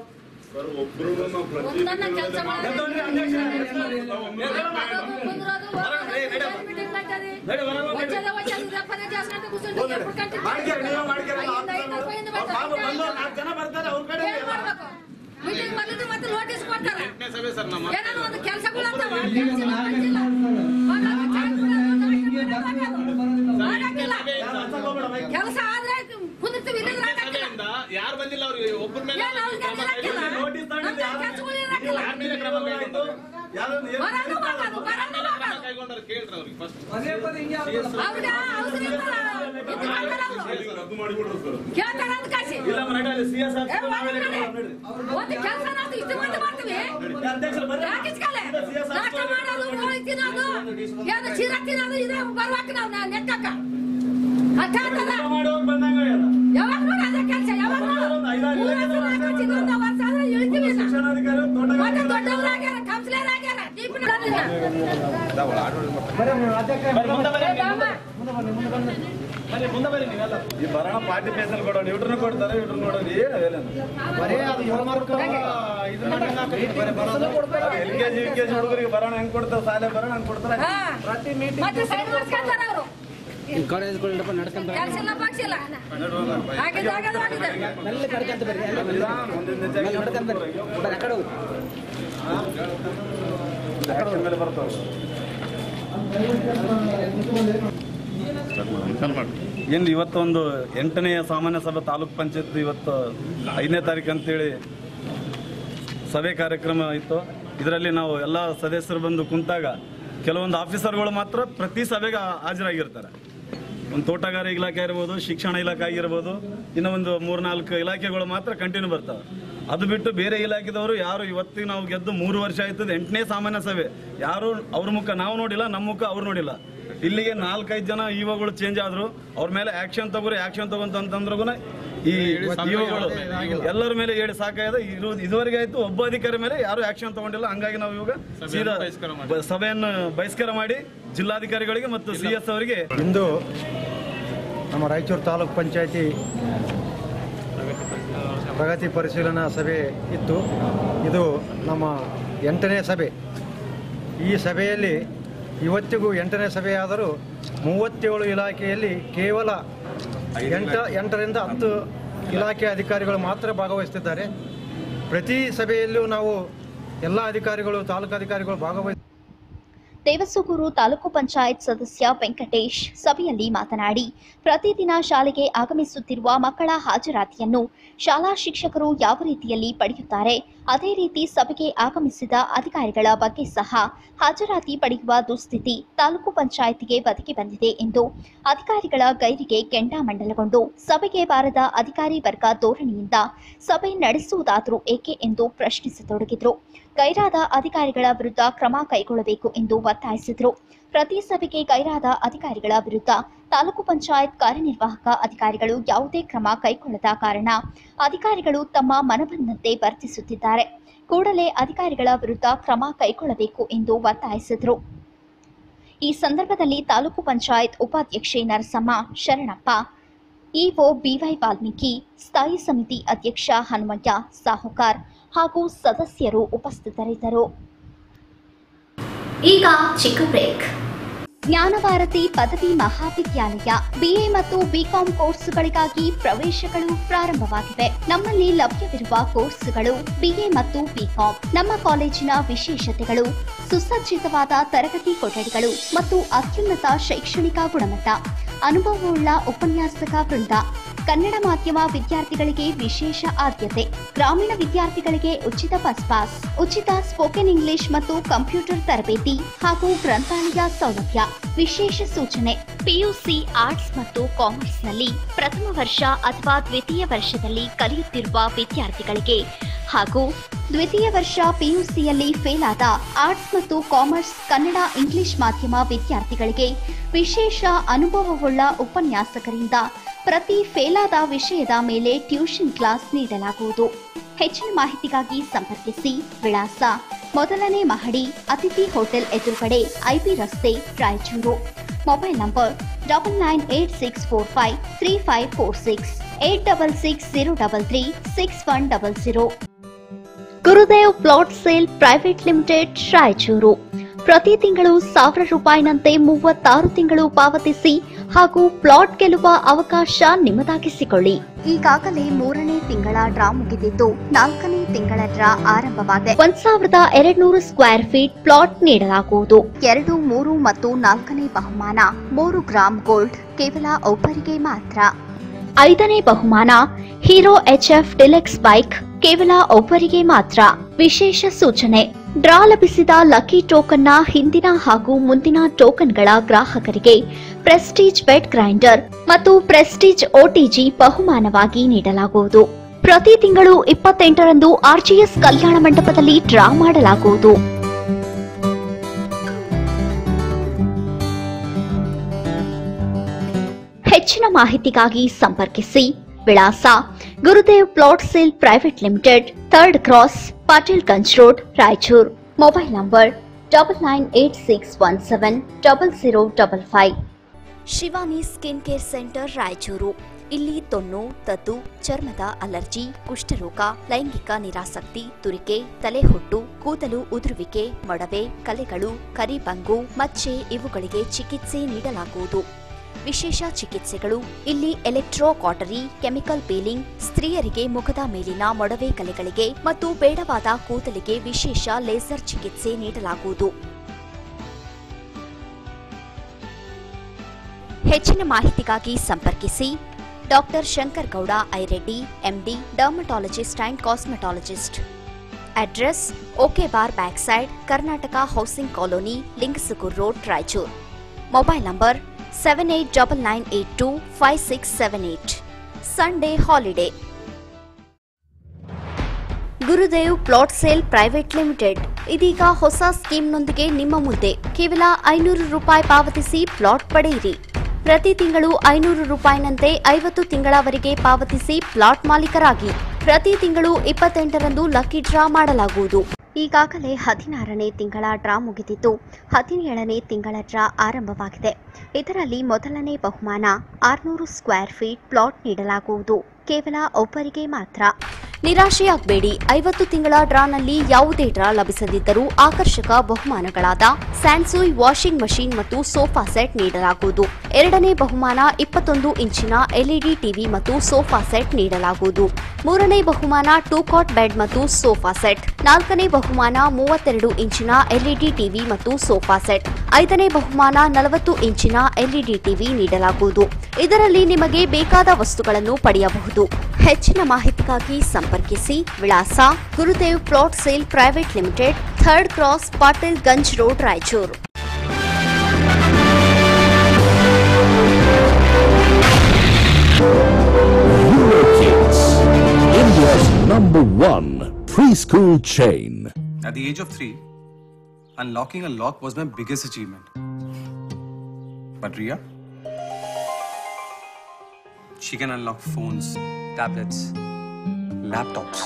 ಜನ ಬರ್ತಾರೆ ಅವ್ರ ಕಡೆ ಮತ್ತೆ ನೋಟಿಸ್ ಕೊಡ್ತಾರೆ ಏನಾದ್ರು ಒಂದು ಕೆಲಸಗಳು ಕೆಲಸ ಆದ್ರೆ ಕುಂದಿರ್ತೀವಿ ಯಾರು ಬಂದಿಲ್ಲ ಅವ್ರಿಗೆ ಒಬ್ಬರ ಮೇಲೆ ಕೈಗೊಂಡ್ರೆ ಕೇಳ್ರಿ ಅವ್ರಿಗೆ ಫಸ್ಟ್ ಬರ್ವಾಕ ನಾವು ನೆಟ್ಟಕ್ಕ ಯಾವಾಗ ನೋಡಿ ಅದೇ ಕೆಲಸ ಯಾವಾಗ ದೊಡ್ಡವರಾಗ್ಯಾರ ಕೌನ್ಸಿಲರ್ ಆಗ್ಯಾರ ಈ ಬರೋಣ ಪಾರ್ಟಿ ಪೇಸಲ್ ಕೊಡೋಣ ಇವ್ರನ್ನ ಕೊಡ್ತಾರೆ ಇವ್ರನ್ನ ನೋಡೋದು L K G U K G ಹುಡುಗರಿಗೆ ಬರೋಣ ಹೆಂಗ್ ಕೊಡ್ತಾರೆ ಶಾಲೆ ಬರೋಣ ಹಂಗ್ ಕೊಡ್ತಾರೆ ಏನು ಇವತ್ತೊಂದು ಎಂಟನೆಯ ಸಾಮಾನ್ಯ ಸಭೆ ತಾಲೂಕ್ ಪಂಚಾಯತ್ ಇವತ್ತು ಐದನೇ ತಾರೀಕು ಅಂತೇಳಿ ಸಭೆ ಕಾರ್ಯಕ್ರಮ ಇತ್ತು. ಇದರಲ್ಲಿ ನಾವು ಎಲ್ಲ ಸದಸ್ಯರು ಬಂದು ಕುಂತಾಗ ಕೆಲವೊಂದು ಆಫೀಸರ್ಗಳು ಮಾತ್ರ ಪ್ರತಿ ಸಭೆಗೆ ಹಾಜರಾಗಿರ್ತಾರೆ. ಒಂದು ತೋಟಗಾರಿಕೆ ಇಲಾಖೆ ಇರ್ಬೋದು, ಶಿಕ್ಷಣ ಇಲಾಖೆ ಆಗಿರ್ಬೋದು, ಇನ್ನೂ ಒಂದು ಮೂರ್ನಾಲ್ಕು ಇಲಾಖೆಗಳು ಮಾತ್ರ ಕಂಟಿನ್ಯೂ ಬರ್ತಾವೆ. ಅದು ಬಿಟ್ಟು ಬೇರೆ ಇಲಾಖೆದವರು ಯಾರು ಇವತ್ತಿಗೆ ನಾವು ಗೆದ್ದು ಮೂರು ವರ್ಷ ಆಯ್ತದೆ ಎಂಟನೇ ಸಾಮಾನ್ಯ ಸಭೆ ಯಾರು ಅವ್ರ ಮುಖ ನಾವು ನೋಡಿಲ್ಲ, ನಮ್ಮ ಮುಖ ಅವ್ರು ನೋಡಿಲ್ಲ. ಇಲ್ಲಿಗೆ ನಾಲ್ಕೈದು ಜನ ಇಒಗಳು ಚೇಂಜ್ ಆದ್ರು, ಅವ್ರ ಮೇಲೆ ಆಕ್ಷನ್ ತಗೋರಿ ಆಕ್ಷನ್ ತಗೊಂತಂದ್ರೂ ಈ ಇಒಗಳು ಎಲ್ಲರ ಮೇಲೆ ಹೇಳಿ ಸಾಕಾಗಿದೆ. ಇರು ಇದುವರೆಗೆ ಆಯ್ತು ಒಬ್ಬ ಅಧಿಕಾರಿ ಮೇಲೆ ಯಾರು ಆಕ್ಷನ್ ತಗೊಂಡಿಲ್ಲ. ಹಂಗಾಗಿ ನಾವು ಇವಾಗ ಸೀದಾ ಸಭೆಯನ್ನು ಬಹಿಷ್ಕಾರ ಮಾಡಿ ಜಿಲ್ಲಾಧಿಕಾರಿಗಳಿಗೆ ಮತ್ತು ಸಿ ಎಸ್ ಅವರಿಗೆ ಇಂದು ನಮ್ಮ ರಾಯಚೂರು ತಾಲೂಕ್ ಪಂಚಾಯತಿ ಪ್ರಗತಿ ಪರಿಶೀಲನಾ ಸಭೆ ಇತ್ತು. ಇದು ನಮ್ಮ ಎಂಟನೇ ಸಭೆ. ಈ ಸಭೆಯಲ್ಲಿ ಇವತ್ತಿಗೂ ಎಂಟನೇ ಸಭೆಯಾದರೂ ಮೂವತ್ತೇಳು ಇಲಾಖೆಯಲ್ಲಿ ಕೇವಲ ಎಂಟ ಎಂಟರಿಂದ ಹತ್ತು ಇಲಾಖೆ ಅಧಿಕಾರಿಗಳು ಮಾತ್ರ ಭಾಗವಹಿಸುತ್ತಿದ್ದಾರೆ. ಪ್ರತಿ ಸಭೆಯಲ್ಲೂ ನಾವು ಎಲ್ಲ ಅಧಿಕಾರಿಗಳು ತಾಲೂಕು ಅಧಿಕಾರಿಗಳು ಭಾಗವಹಿಸಿ ದೇವಸೂಗೂರು ತಾಲೂಕು ಪಂಚಾಯತ್ ಸದಸ್ಯ ವೆಂಕಟೇಶ್ ಸಭೆಯಲ್ಲಿ ಮಾತನಾಡಿ, ಪ್ರತಿದಿನ ಶಾಲೆಗೆ ಆಗಮಿಸುತ್ತಿರುವ ಮಕ್ಕಳ ಹಾಜರಾತಿಯನ್ನು ಶಾಲಾ ಶಿಕ್ಷಕರು ಯಾವ ರೀತಿಯಲ್ಲಿ ಪಡೆಯುತ್ತಾರೆ, ಅದೇ ರೀತಿ ಸಭೆಗೆ ಆಗಮಿಸಿದ ಅಧಿಕಾರಿಗಳ ಬಗ್ಗೆ ಸಹ ಹಾಜರಾತಿ ಪಡೆಯುವ ದುಸ್ಥಿತಿ ತಾಲೂಕು ಪಂಚಾಯತಿಗೆ ಒದಗಿ ಬಂದಿದೆ ಎಂದು ಅಧಿಕಾರಿಗಳ ಗೈರಿಗೆ ಕೆಂಡಾಮಂಡಲಗೊಂಡು ಸಭೆಗೆ ಬಾರದ ಅಧಿಕಾರಿ ವರ್ಗ ಧೋರಣೆಯಿಂದ ಸಭೆ ನಡೆಸುವುದಾದರೂ ಏಕೆ ಎಂದು ಪ್ರಶ್ನಿಸತೊಡಗಿದ್ರು. ಗೈರಾದ ಅಧಿಕಾರಿಗಳ ವಿರುದ್ಧ ಕ್ರಮ ಕೈಗೊಳ್ಳಬೇಕು ಎಂದು ಒತ್ತಾಯಿಸಿದರು. ಪ್ರತಿ ಸಭೆಗೆ ಗೈರಾದ ಅಧಿಕಾರಿಗಳ ವಿರುದ್ಧ ತಾಲೂಕು ಪಂಚಾಯತ್ ಕಾರ್ಯನಿರ್ವಾಹಕ ಅಧಿಕಾರಿಗಳು ಯಾವುದೇ ಕ್ರಮ ಕೈಗೊಳ್ಳದ ಕಾರಣ ಅಧಿಕಾರಿಗಳು ತಮ್ಮ ಮನಬಂದಂತೆ ವರ್ತಿಸುತ್ತಿದ್ದಾರೆ. ಕೂಡಲೇ ಅಧಿಕಾರಿಗಳ ವಿರುದ್ಧ ಕ್ರಮ ಕೈಗೊಳ್ಳಬೇಕು ಎಂದು ಒತ್ತಾಯಿಸಿದರು. ಈ ಸಂದರ್ಭದಲ್ಲಿ ತಾಲೂಕು ಪಂಚಾಯತ್ ಉಪಾಧ್ಯಕ್ಷೆ ನರಸಮ್ಮ, ಶರಣಪ್ಪ, ಇಒ ಬಿವೈ ವಾಲ್ಮೀಕಿ, ಸ್ಥಾಯಿ ಸಮಿತಿ ಅಧ್ಯಕ್ಷ ಹನುಮಯ್ಯ, ಸಾಹುಕಾರ್ ಹಾಗೂ ಸದಸ್ಯರು ಉಪಸ್ಥಿತರಿದ್ದರು. ಈಗ ಚಿಕ್ಕ ಬ್ರೇಕ್. ಜ್ಞಾನಭಾರತಿ ಪದವಿ ಮಹಾವಿದ್ಯಾಲಯ ಬಿಎ ಮತ್ತು ಬಿಕಾಂ ಕೋರ್ಸ್ಗಳಿಗಾಗಿ ಪ್ರವೇಶಗಳು ಪ್ರಾರಂಭವಾಗಿವೆ. ನಮ್ಮಲ್ಲಿ ಲಭ್ಯವಿರುವ ಕೋರ್ಸ್ಗಳು ಬಿಎ ಮತ್ತು ಬಿಕಾಂ. ನಮ್ಮ ಕಾಲೇಜಿನ ವಿಶೇಷತೆಗಳು ಸುಸಜ್ಜಿತವಾದ ತರಗತಿ ಕೊಠಡಿಗಳು ಮತ್ತು ಅತ್ಯುನ್ನತ ಶೈಕ್ಷಣಿಕ ಗುಣಮಟ್ಟ, ಅನುಭವವುಳ್ಳ ಉಪನ್ಯಾಸಕ ವೃಂದ, ಕನ್ನಡ ಮಾಧ್ಯಮ ವಿದ್ಯಾರ್ಥಿಗಳಿಗೆ ವಿಶೇಷ ಆದ್ಯತೆ. ಗ್ರಾಮೀಣ ವಿದ್ಯಾರ್ಥಿಗಳಿಗೆ ಉಚಿತ ಬಸ್ ಪಾಸ್, ಉಚಿತ ಸ್ಪೋಕನ್ ಇಂಗ್ಲಿಷ್ ಮತ್ತು ಕಂಪ್ಯೂಟರ್ ತರಬೇತಿ ಹಾಗೂ ಗ್ರಂಥಾಲಯ ಸೌಲಭ್ಯ. ವಿಶೇಷ ಸೂಚನೆ: ಪಿಯುಸಿ ಆರ್ಟ್ಸ್ ಮತ್ತು ಕಾಮರ್ಸ್ನಲ್ಲಿ ಪ್ರಥಮ ವರ್ಷ ಅಥವಾ ದ್ವಿತೀಯ ವರ್ಷದಲ್ಲಿ ಕಲಿಯುತ್ತಿರುವ ವಿದ್ಯಾರ್ಥಿಗಳಿಗೆ ಹಾಗೂ ದ್ವಿತೀಯ ವರ್ಷ ಪಿಯುಸಿಯಲ್ಲಿ ಫೇಲ್ ಆದ ಆರ್ಟ್ಸ್ ಮತ್ತು ಕಾಮರ್ಸ್ ಕನ್ನಡ ಇಂಗ್ಲಿಷ್ ಮಾಧ್ಯಮ ವಿದ್ಯಾರ್ಥಿಗಳಿಗೆ ವಿಶೇಷ ಅನುಭವವುಳ್ಳ ಉಪನ್ಯಾಸಕರಿಂದ ಪ್ರತಿ ಫೇಲಾದ ವಿಷಯದ ಮೇಲೆ ಟ್ಯೂಷನ್ ಕ್ಲಾಸ್ ನೀಡಲಾಗುವುದು. ಹೆಚ್ಚಿನ ಮಾಹಿತಿಗಾಗಿ ಸಂಪರ್ಕಿಸಿ. ವಿಳಾಸ: ಮೊದಲನೇ ಮಹಡಿ, ಅತಿಥಿ ಹೋಟೆಲ್ ಎದುರುಗಡೆ, ಐಬಿ ರಸ್ತೆ, Raichur. Mobile number double nine eight six four five three five four six eight double six zero double three six one double zero. Gurudev plot sale private limited, Raichur. ಪ್ರತಿ ತಿಂಗಳು ಸಾವಿರ ರೂಪಾಯಿನಂತೆ ಮೂವತ್ತಾರು ತಿಂಗಳು ಪಾವತಿಸಿ ಹಾಗೂ ಪ್ಲಾಟ್ ಗೆಲ್ಲುವ ಅವಕಾಶ ನಿಮ್ಮದಾಗಿಸಿಕೊಳ್ಳಿ. ಈಗಾಗಲೇ ಮೂರನೇ ತಿಂಗಳ ಡ್ರಾ ಮುಗಿದಿದ್ದು ನಾಲ್ಕನೇ ತಿಂಗಳ ಡ್ರಾ ಆರಂಭವಾಗಿದೆ. ಒಂದ್ ಸಾವಿರದ ಎರಡ್ ನೂರು ಸ್ಕ್ವೇರ್ ಫೀಟ್ ಪ್ಲಾಟ್ ನೀಡಲಾಗುವುದು. ಎರಡು, ಮೂರು ಮತ್ತು ನಾಲ್ಕನೇ ಬಹುಮಾನ ಮೂರು ಗ್ರಾಮ್ ಗೋಲ್ಡ್ ಕೇವಲ ಒಬ್ಬರಿಗೆ ಮಾತ್ರ. ಐದನೇ ಬಹುಮಾನ Hero H F Deluxe bike ಕೇವಲ ಒಬ್ಬರಿಗೆ ಮಾತ್ರ. ವಿಶೇಷ ಸೂಚನೆ: ಡ್ರಾ ಲಭಿಸಿದ ಲಕ್ಕಿ ಟೋಕನ್ನ ಹಿಂದಿನ ಹಾಗೂ ಮುಂದಿನ ಟೋಕನ್ಗಳ ಗ್ರಾಹಕರಿಗೆ ಪ್ರೆಸ್ಟೀಜ್ ಬೆಡ್ ಗ್ರೈಂಡರ್ ಮತ್ತು ಪ್ರೆಸ್ಟೀಜ್ ಒಟಿಜಿ ಬಹುಮಾನವಾಗಿ ನೀಡಲಾಗುವುದು. ಪ್ರತಿ ತಿಂಗಳು ಇಪ್ಪತ್ತೆಂಟರಂದು ಆರ್ಜಿಎಸ್ ಕಲ್ಯಾಣ ಮಂಟಪದಲ್ಲಿ ಡ್ರಾ ಮಾಡಲಾಗುವುದು. ಹೆಚ್ಚಿನ ಮಾಹಿತಿಗಾಗಿ ಸಂಪರ್ಕಿಸಿ. ವಿಳಾಸ: Gurudev plot sale private limited, third cross, Patil Ganj road, Raichur. Mobile number double nine eight six one seven double zero double five. Shivani skin care centre, Raichur. ಇಲ್ಲಿ ತೊನ್ನು, ತದ್ದು, ಚರ್ಮದ ಅಲರ್ಜಿ, ಕುಷ್ಠರೋಗ, ಲೈಂಗಿಕ ನಿರಾಸಕ್ತಿ, ತುರಿಕೆ, ತಲೆಹೊಟ್ಟು, ಕೂದಲು ಉದುರುವಿಕೆ, ಮೊಡವೆ, ಕಲೆಗಳು, ಕರಿಬಂಗು, ಮಚ್ಚೆ ಇವುಗಳಿಗೆ ಚಿಕಿತ್ಸೆ ನೀಡಲಾಗುವುದು. ವಿಶೇಷ ಚಿಕಿತ್ಸೆಗಳು: ಇಲ್ಲಿ ಎಲೆಕ್ಟ್ರೋ ಕಾಟರಿ, ಕೆಮಿಕಲ್ ಪೀಲಿಂಗ್, ಸ್ತ್ರೀಯರಿಗೆ ಮುಖದ ಮೇಲಿನ ಮೊಡವೆ ಕಲೆಗಳಿಗೆ ಮತ್ತು ಬೇಡವಾದ ಕೂದಲಿಗೆ ವಿಶೇಷ ಲೇಸರ್ ಚಿಕಿತ್ಸೆ ನೀಡಲಾಗುವುದು. ಹೆಚ್ಚಿನ ಮಾಹಿತಿಗಾಗಿ ಸಂಪರ್ಕಿಸಿ. Doctor Shankar Gowda Ireddy, MD, dermatologist and cosmetologist. Address: OK bar back side, Karnataka housing colony, Lingasugur road, Raichur. Mobile number seven eight double nine eight two five six seven eight. Sunday holiday. Gurudev plot sale private limited ಇದೀಗ ಹೊಸ ಸ್ಕೀಮ್ನೊಂದಿಗೆ ನಿಮ್ಮ ಮುಂದೆ. ಕೇವಲ ಐನೂರು ರೂಪಾಯಿ ಪಾವತಿಸಿ plot ಪಡೆಯಿರಿ. ಪ್ರತಿ ತಿಂಗಳು ಐನೂರು ರೂಪಾಯಿನಂತೆ ಐವತ್ತು ತಿಂಗಳವರೆಗೆ ಪಾವತಿಸಿ ಪ್ಲಾಟ್ ಮಾಲೀಕರಾಗಿ. ಪ್ರತಿ ತಿಂಗಳು ಇಪ್ಪತ್ತೆಂಟರಂದು ಲಕ್ಕಿ ಡ್ರಾ ಮಾಡಲಾಗುವುದು. ಈಗಾಗಲೇ ಹದಿನಾರನೇ ತಿಂಗಳ ಡ್ರಾ ಮುಗಿದಿದ್ದು ಹದಿನೇಳನೇ ತಿಂಗಳ ಡ್ರಾ ಆರಂಭವಾಗಿದೆ. ಇದರಲ್ಲಿ ಮೊದಲನೇ ಬಹುಮಾನ ಆರುನೂರು ಸ್ಕ್ವೇರ್ ಫೀಟ್ ಪ್ಲಾಟ್ ನೀಡಲಾಗುವುದು. ಕೇವಲ ಒಬ್ಬರಿಗೆ ಮಾತ್ರ. ನಿರಾಶೆಯಾಗಬೇಡಿ. ಐವತ್ತು ತಿಂಗಳ ಡ್ರಾನಲ್ಲಿ ಯಾವುದೇ ಡ್ರಾ ಲಭಿಸದಿದ್ದರೂ ಆಕರ್ಷಕ ಬಹುಮಾನಗಳಾದ ಸ್ಯಾನ್ಸುಯ್ ವಾಷಿಂಗ್ ಮಷೀನ್ ಮತ್ತು ಸೋಫಾ ಸೆಟ್ ನೀಡಲಾಗುವುದು. ಎರಡನೇ ಬಹುಮಾನ ಇಪ್ಪತ್ತೊಂದು ಇಂಚಿನ ಎಲ್ಇಡಿ ಟಿವಿ ಮತ್ತು ಸೋಫಾ ಸೆಟ್ ನೀಡಲಾಗುವುದು. ಮೂರನೇ ಬಹುಮಾನ ಟೂ ಕಾಟ್ ಬೆಡ್ ಮತ್ತು ಸೋಫಾ ಸೆಟ್. ನಾಲ್ಕನೇ ಬಹುಮಾನ ಮೂವತ್ತೆರಡು ಇಂಚಿನ ಎಲ್ಇಡಿ ಟಿವಿ ಮತ್ತು ಸೋಫಾ ಸೆಟ್. ಐದನೇ ಬಹುಮಾನ ನಲವತ್ತು ಇಂಚಿನ ಎಲ್ಇಡಿ ಟಿವಿ ನೀಡಲಾಗುವುದು. ಇದರಲ್ಲಿ ನಿಮಗೆ ಬೇಕಾದ ವಸ್ತುಗಳನ್ನು ಪಡೆಯಬಹುದು. ಹೆಚ್ಚಿನ ಮಾಹಿತಿಗಾಗಿ ಸಂಪರ್ಕಿಸಿ. ವಿಳಾಸ: Gurudev plot sale private limited, third cross, Patil Ganj road, Raichur. Eurokids, India's number one preschool chain. At the age of three, unlocking a lock was my biggest achievement. But Ria, she can unlock phones, tablets, laptops,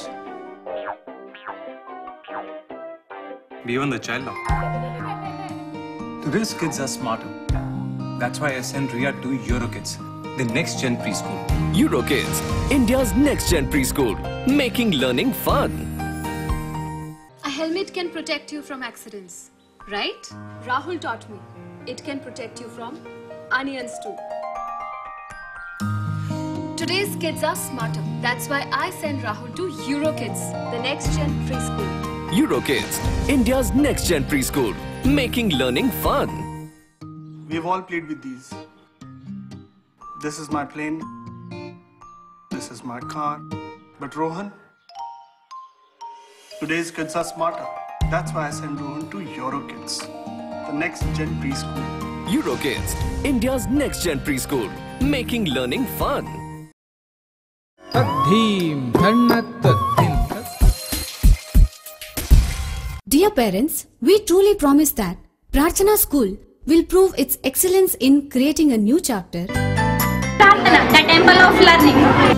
beyond the child lock. Today's kids are smarter. That's why I sent Ria to Eurokids, the next gen preschool. Eurokids, India's next gen preschool, making learning fun. A helmet can protect you from accidents, right? Rahul taught me. It can protect you from onions too. Today's kids are smarter. That's why I send Rahul to Eurokids, the next gen preschool. Eurokids, India's next gen preschool, making learning fun. We've all played with these. This is my plane. is my car. But Rohan, today's kids are smarter. That's why I send Rohan to EuroKids, the next gen preschool. EuroKids, India's next gen preschool, making learning fun. Dear parents, we truly promise that Prarthana School will prove its excellence in creating a new chapter. Prarthana, the temple of learning.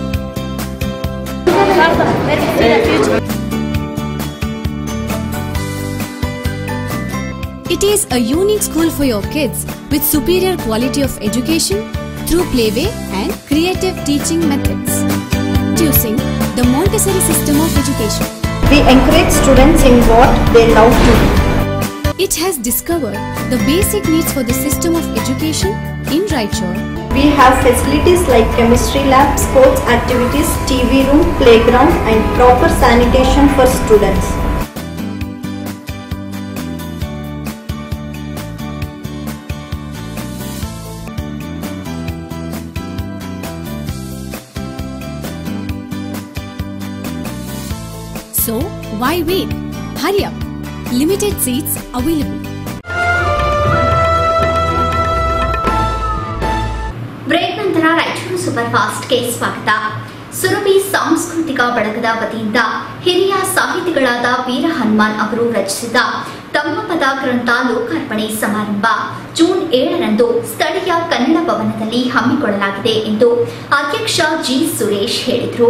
It is a unique school for your kids with superior quality of education through playway and creative teaching methods. Choosing the Montessori system of education. We encourage students in what they love to do. It has discovered the basic needs for the system of education in Raichur. We have facilities like chemistry lab, sports activities, T V room, playground and proper sanitation for students. So, why wait? Hurry up! Limited seats available. Break ನಂತರ Raichur super ಫಾಸ್ಟ್ಗೆ ಸ್ವಾಗತ. ಸುರಭಿ ಸಾಂಸ್ಕೃತಿಕ ಬಳಗದ ವತಿಯಿಂದ ಹಿರಿಯ ಸಾಹಿತಿಗಳಾದ ವೀರ ಹನುಮಾನ್ ಅವರು ರಚಿಸಿದ ತಮ್ಮಪದ ಗ್ರಂಥ ಲೋಕಾರ್ಪಣೆ ಸಮಾರಂಭ ಜೂನ್ ಏಳರಂದು ಸ್ಥಳೀಯ ಕನ್ನಡ ಭವನದಲ್ಲಿ ಹಮ್ಮಿಕೊಳ್ಳಲಾಗಿದೆ ಎಂದು ಅಧ್ಯಕ್ಷ ಜಿ ಸುರೇಶ್ ಹೇಳಿದರು.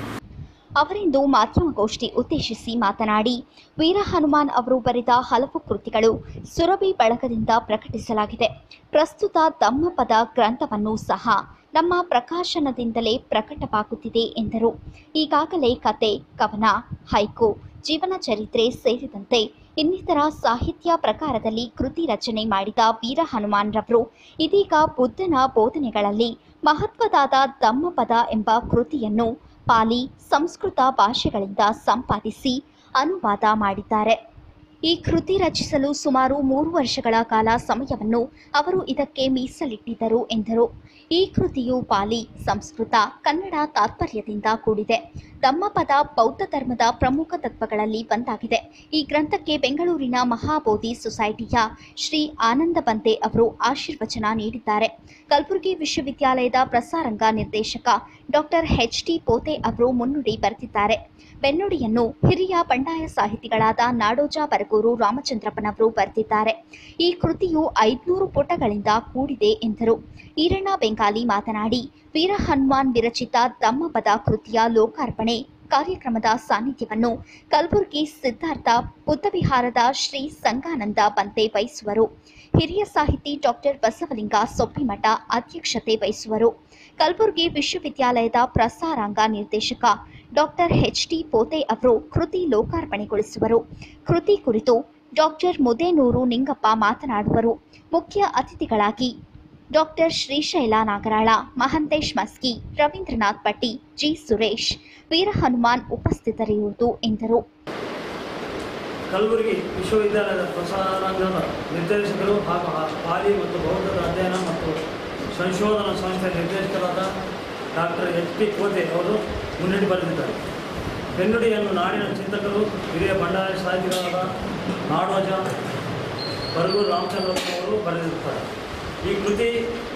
ಅವರಿಂದು ಮಾಧ್ಯಮಗೋಷ್ಠಿ ಉದ್ದೇಶಿಸಿ ಮಾತನಾಡಿ, ವೀರ ಹನುಮಾನ್ ಅವರು ಬರೆದ ಹಲವು ಕೃತಿಗಳು ಸುರಭಿ ಬಳಗದಿಂದ ಪ್ರಕಟಿಸಲಾಗಿದೆ. ಪ್ರಸ್ತುತ ತಮ್ಮಪದ ಗ್ರಂಥವನ್ನು ಸಹ ನಮ್ಮ ಪ್ರಕಾಶನದಿಂದಲೇ ಪ್ರಕಟವಾಗುತ್ತಿದೆ ಎಂದರು. ಈಗಾಗಲೇ ಕತೆ, ಕವನ, ಹೈಕು, ಜೀವನ ಚರಿತ್ರೆ ಸೇರಿದಂತೆ ಇನ್ನಿತರ ಸಾಹಿತ್ಯ ಪ್ರಕಾರದಲ್ಲಿ ಕೃತಿ ರಚನೆ ಮಾಡಿದ ವೀರ ಹನುಮಾನ್ ರವರು ಇದೀಗ ಬುದ್ಧನ ಬೋಧನೆಗಳಲ್ಲಿ ಮಹತ್ವದಾದ ತಮ್ಮಪದ ಎಂಬ ಕೃತಿಯನ್ನು ಪಾಲಿ, ಸಂಸ್ಕೃತ ಭಾಷೆಗಳಿಂದ ಸಂಪಾದಿಸಿ ಅನುವಾದ ಮಾಡಿದ್ದಾರೆ. ಈ ಕೃತಿ ರಚಿಸಲು ಸುಮಾರು ಮೂರು ವರ್ಷಗಳ ಕಾಲ ಸಮಯವನ್ನು ಅವರು ಇದಕ್ಕೆ ಮೀಸಲಿಟ್ಟಿದ್ದರು ಎಂದರು. ಈ ಕೃತಿಯು ಪಾಲಿ, ಸಂಸ್ಕೃತ, ಕನ್ನಡ ತಾತ್ಪರ್ಯದಿಂದ ಕೂಡಿದೆ. ತಮ್ಮಪದ ಬೌದ್ಧ ಧರ್ಮದ ಪ್ರಮುಖ ತತ್ವಗಳಲ್ಲಿ ಒಂದಾಗಿದೆ. ಈ ಗ್ರಂಥಕ್ಕೆ ಬೆಂಗಳೂರಿನ ಮಹಾಬೋಧಿ ಸೊಸೈಟಿಯ ಶ್ರೀ ಆನಂದ ಬಂತೆ ಅವರು ಆಶೀರ್ವಚನ ನೀಡಿದ್ದಾರೆ. ಕಲಬುರಗಿ ವಿಶ್ವವಿದ್ಯಾಲಯದ ಪ್ರಸಾರಂಗ ನಿರ್ದೇಶಕ ಡಾಕ್ಟರ್ ಎಚ್ ಟಿ ಪೋತೆ ಅವರು ಮುನ್ನುಡಿ ಬರೆದಿದ್ದಾರೆ. ಬೆನ್ನುಡಿಯನ್ನು ಹಿರಿಯ ಬಂಡಾಯ ಸಾಹಿತಿಗಳಾದ ನಾಡೋಜ ಬರಗೂರು ರಾಮಚಂದ್ರಪ್ಪನವರು ಬರೆದಿದ್ದಾರೆ. ಈ ಕೃತಿಯು ಐದುನೂರು ಪುಟಗಳಿಂದ ಕೂಡಿದೆ ಎಂದರು. ಈರಣ್ಣ ಬೆಂಗಾಲಿ ಮಾತನಾಡಿ, ವೀರ ಹನುಮಾನ್ ವಿರಚಿತ ತಮ್ಮಪದ ಕೃತಿಯ ಲೋಕಾರ್ಪಣೆ ಕಾರ್ಯಕ್ರಮದ ಸಾನ್ನಿಧ್ಯವನ್ನು ಕಲಬುರಗಿ ಸಿದ್ಧಾರ್ಥ ಬುದ್ಧವಿಹಾರದ ಶ್ರೀ ಸಂಗಾನಂದ ಬಂತೆ ವಹಿಸುವರು. ಹಿರಿಯ ಸಾಹಿತಿ ಡಾಕ್ಟರ್ ಬಸವಲಿಂಗ ಸೊಪ್ಪಿಮಠ ಅಧ್ಯಕ್ಷತೆ ವಹಿಸುವರು. ಕಲಬುರಗಿ ವಿಶ್ವವಿದ್ಯಾಲಯದ ಪ್ರಸಾರಾಂಗ ನಿರ್ದೇಶಕ ಡಾಕ್ಟರ್ ಎಚ್ ಟಿ ಪೋತೆ ಅವರು ಕೃತಿ ಲೋಕಾರ್ಪಣೆಗೊಳಿಸುವರು. ಕೃತಿ ಕುರಿತು ಡಾಕ್ಟರ್ ಮುದೇನೂರು ನಿಂಗಪ್ಪ ಮಾತನಾಡುವರು. ಮುಖ್ಯ ಅತಿಥಿಗಳಾಗಿ ಡಾಕ್ಟರ್ ಶ್ರೀಶೈಲ ನಾಗರಾಳ, ಮಹಂತೇಶ್ ಮಸ್ಕಿ, ರವೀಂದ್ರನಾಥ್ ಪಟ್ಟಿ, ಜಿ ಸುರೇಶ್, ವೀರ ಹನುಮಾನ್ ಉಪಸ್ಥಿತರಿರುವುದು ಎಂದರು. ಕಲಬುರಗಿ ವಿಶ್ವವಿದ್ಯಾಲಯದ ಪ್ರಸಾರಾಂಗದ ನಿರ್ದೇಶಕರು ಹಾಗೂ ಪಾಲಿ ಮತ್ತು ಬೌದ್ಧದ ಅಧ್ಯಯನ ಮತ್ತು ಸಂಶೋಧನಾ ಸಂಸ್ಥೆ ನಿರ್ದೇಶಕರಾದ ಡಾಕ್ಟರ್ ಎಚ್ ಟಿ ಪೋತೆ ಅವರು ಮುನ್ನುಡಿ ಬರೆದಿದ್ದಾರೆ. ಬೆನ್ನುಡಿಯನ್ನು ನಾಡಿನ ಚಿಂತಕರು ಹಿರಿಯ ಬಂಡಾಯ ಸಾಹಿತಿಗಳಾದ ನಾಡೋಜ ಬರಗೂರು ರಾಮಚಂದ್ರಪ್ಪ ಅವರು ಬರೆದಿರುತ್ತಾರೆ. ಈ ಕೃತಿ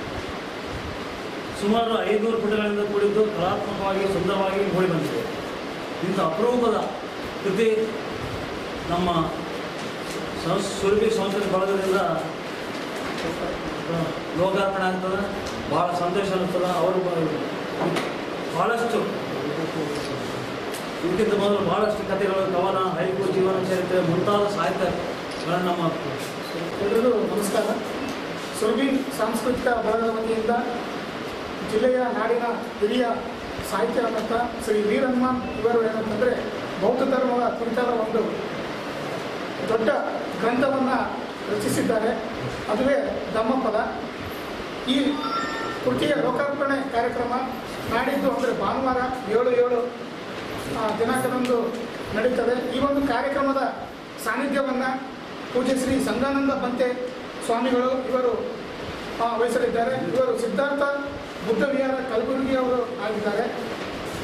ಸುಮಾರು ಐದುನೂರು ಪುಟಗಳಿಂದ ಕೂಡಿದ್ದು ಕಲಾತ್ಮಕವಾಗಿ ಸುಂದರವಾಗಿ ಮೂಡಿಬಂದಿದೆ. ಇಂಥ ಅಪರೂಪದ ಕೃತಿ ನಮ್ಮ ಸುರಭಿ ಸಂಸ್ಕೃತಿ ಬಳಗದಿಂದ ಲೋಕಾರ್ಪಣೆ ಆಗ್ತದೆ. ಭಾಳ ಸಂತೋಷ ಅನಿಸ್ತದೆ. ಅವರು ಭಾಳಷ್ಟು ಇದಕ್ಕಿಂತ ಮೊದಲು ಭಾಳಷ್ಟು ಕಥೆಗಳು, ಕವನ, ಹೈಕು, ಜೀವನ ಚರಿತ್ರೆ ಮುಂತಾದ ಸಾಹಿತ್ಯಗಳನ್ನು ನಮ್ಮ ಎಲ್ಲರಿಗೂ ನಮಸ್ಕಾರ. ಸುರಭಿ ಸಾಂಸ್ಕೃತಿಕ ಬಳಗದ ವತಿಯಿಂದ ಜಿಲ್ಲೆಯ ನಾಡಿನ ಹಿರಿಯ ಸಾಹಿತ್ಯ ರತ್ನ ಶ್ರೀ ವೀರ ಹನುಮಾನ್ ಇವರು ಏನಂತಂದರೆ ಬೌದ್ಧ ಧರ್ಮದ ಕುರಿತಾದ ಒಂದು ದೊಡ್ಡ ಗ್ರಂಥವನ್ನು ರಚಿಸಿದ್ದಾರೆ. ಅದುವೇ ಧಮ್ಮಪದ. ಈ ಕೃತಿಯ ಲೋಕಾರ್ಪಣೆ ಕಾರ್ಯಕ್ರಮ ನಾಡಿದ್ದು ಅಂದರೆ ಭಾನುವಾರ ಏಳು ಏಳು ದಿನಾಂಕದಂದು ನಡೀತದೆ. ಈ ಒಂದು ಕಾರ್ಯಕ್ರಮದ ಸಾನ್ನಿಧ್ಯವನ್ನು ಪೂಜ್ಯ ಶ್ರೀ ಸಂಗಾನಂದ ಬಂತೆ ಸ್ವಾಮಿಗಳು ಇವರು ವಹಿಸಲಿದ್ದಾರೆ. ಇವರು ಸಿದ್ಧಾರ್ಥ ಬುದ್ಧ ವಿಹಾರ ಕಲಬುರಗಿ ಅವರು ಆಗಿದ್ದಾರೆ.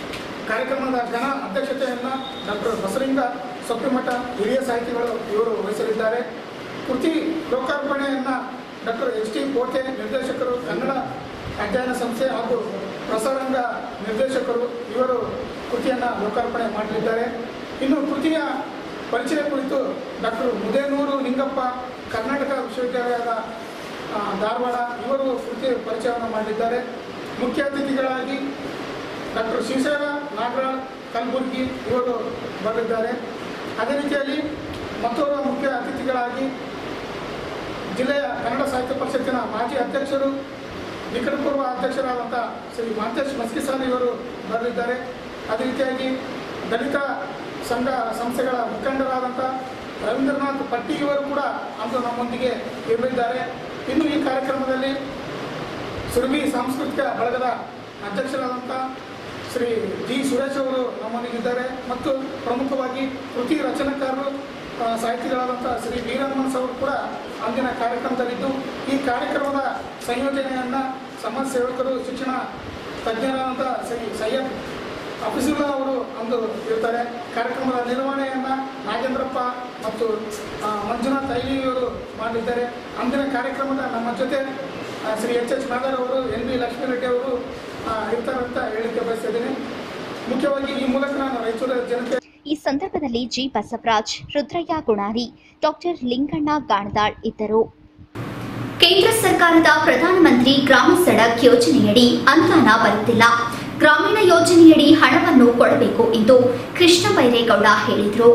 ಕಾರ್ಯಕ್ರಮದ ಘನ ಅಧ್ಯಕ್ಷತೆಯನ್ನು ಡಾಕ್ಟರ್ ಬಸಲಿಂಗ ಸೊಪ್ಪಿಮಠ ಹಿರಿಯ ಸಾಹಿತಿಗಳು ಇವರು ವಹಿಸಲಿದ್ದಾರೆ. ಕೃತಿ ಲೋಕಾರ್ಪಣೆಯನ್ನು ಡಾಕ್ಟರ್ ಎಚ್ ಟಿ ಕೋಟೆ ನಿರ್ದೇಶಕರು, ಕನ್ನಡ ಅಧ್ಯಯನ ಸಂಸ್ಥೆ ಹಾಗೂ ಪ್ರಸಾರಾಂಗ ನಿರ್ದೇಶಕರು ಇವರು ಕೃತಿಯನ್ನು ಲೋಕಾರ್ಪಣೆ ಮಾಡಲಿದ್ದಾರೆ. ಇನ್ನು ಕೃತಿಯ ಪರಿಚಯ ಕುರಿತು ಡಾಕ್ಟರ್ ಮುದೇನೂರು ನಿಂಗಪ್ಪ, ಕರ್ನಾಟಕ ವಿಶ್ವವಿದ್ಯಾಲಯದ ಧಾರವಾಡ ಇವರು ಕೃತಿ ಪರಿಚಯವನ್ನು ಮಾಡಲಿದ್ದಾರೆ. ಮುಖ್ಯ ಅತಿಥಿಗಳಾಗಿ ಡಾಕ್ಟರ್ ಶ್ರೀಶೈಲ ನಾಗರಾಳ್ ಕಲಬುರ್ಗಿ ಇವರು ಬರಲಿದ್ದಾರೆ. ಅದೇ ರೀತಿಯಲ್ಲಿ ಮತ್ತೋರ್ವ ಮುಖ್ಯ ಅತಿಥಿಗಳಾಗಿ ಜಿಲ್ಲೆಯ ಕನ್ನಡ ಸಾಹಿತ್ಯ ಪರಿಷತ್ತಿನ ಮಾಜಿ ಅಧ್ಯಕ್ಷರು, ನಿಕಟಪೂರ್ವ ಅಧ್ಯಕ್ಷರಾದಂಥ ಶ್ರೀ ಮಾಂತೇಶ್ ಮಸ್ಕಿಸಾರ್ ಇವರು ಬರಲಿದ್ದಾರೆ. ಅದೇ ರೀತಿಯಾಗಿ ದಲಿತ ಸಂಘ ಸಂಸ್ಥೆಗಳ ಮುಖಂಡರಾದಂಥ ರವೀಂದ್ರನಾಥ್ ಪಟ್ಟಿ ಇವರು ಕೂಡ ಅಂದು ನಮ್ಮೊಂದಿಗೆ ಇರಲಿದ್ದಾರೆ. ಇನ್ನು ಈ ಕಾರ್ಯಕ್ರಮದಲ್ಲಿ ಸುರಭಿ ಸಾಂಸ್ಕೃತಿಕ ಬಳಗದ ಅಧ್ಯಕ್ಷರಾದಂಥ ಶ್ರೀ ಜಿ ಸುರೇಶ್ ಅವರು ನಮ್ಮೊಂದಿಗಿದ್ದಾರೆ ಮತ್ತು ಪ್ರಮುಖವಾಗಿ ಕೃತಿ ರಚನಾಕಾರರು ಸಾಹಿತಿಗಳಾದಂಥ ಶ್ರೀ ವೀರಹನುಮನ್ ಅವರು ಕೂಡ ಅಂದಿನ ಕಾರ್ಯಕ್ರಮದಲ್ಲಿದ್ದು, ಈ ಕಾರ್ಯಕ್ರಮದ ಸಂಯೋಜನೆಯನ್ನು ಸಮಾಜ ಸೇವಕರು, ಶಿಕ್ಷಣ ತಜ್ಞರಾದಂಥ ಶ್ರೀ ಸೈಯದ್ ಅಫೀಸುಲ್ಲಾ ಅವರು ಅಂದು ಇರ್ತಾರೆ. ಕಾರ್ಯಕ್ರಮದ ನಿರ್ವಹಣೆಯನ್ನು ನಾಗೇಂದ್ರಪ್ಪ ಮತ್ತು ಮಂಜುನಾಥ್ ಐಲಿಯವರು ಮಾಡಲಿದ್ದಾರೆ. ಅಂದಿನ ಕಾರ್ಯಕ್ರಮದ ನಮ್ಮ ಜೊತೆ ಶ್ರೀ ಎಚ್ ಎಚ್ ನಾಗರ್ ಅವರು, ಎನ್ ಬಿ ಲಕ್ಷ್ಮೀ ರೆಡ್ಡಿ ಅವರು ಇರ್ತಾರೆ ಅಂತ ಹೇಳಿಕೆ ಬಯಸ್ತಿದ್ದೀನಿ. ಮುಖ್ಯವಾಗಿ ಈ ಮೂಲಕ ನಾನು ರಾಯಚೂರು ಜನತೆ. ಈ ಸಂದರ್ಭದಲ್ಲಿ ಜಿ ಬಸವರಾಜ್, ರುದ್ರಯ್ಯ ಗುಣಾರಿ, ಡಾಕ್ಟರ್ ಲಿಂಗಣ್ಣ ಗಾಣದಾಳ್ ಇದ್ದರು. ಕೇಂದ್ರ ಸರ್ಕಾರದ ಪ್ರಧಾನಮಂತ್ರಿ ಗ್ರಾಮ ಸಡಕ್ ಯೋಜನೆಯಡಿ ಅನುದಾನ ಬರುತ್ತಿಲ್ಲ. ಗ್ರಾಮೀಣ ಯೋಜನೆಯಡಿ ಹಣವನ್ನು ಕೊಡಬೇಕು ಎಂದು ಕೃಷ್ಣ ಬೈರೇಗೌಡ ಹೇಳಿದರು.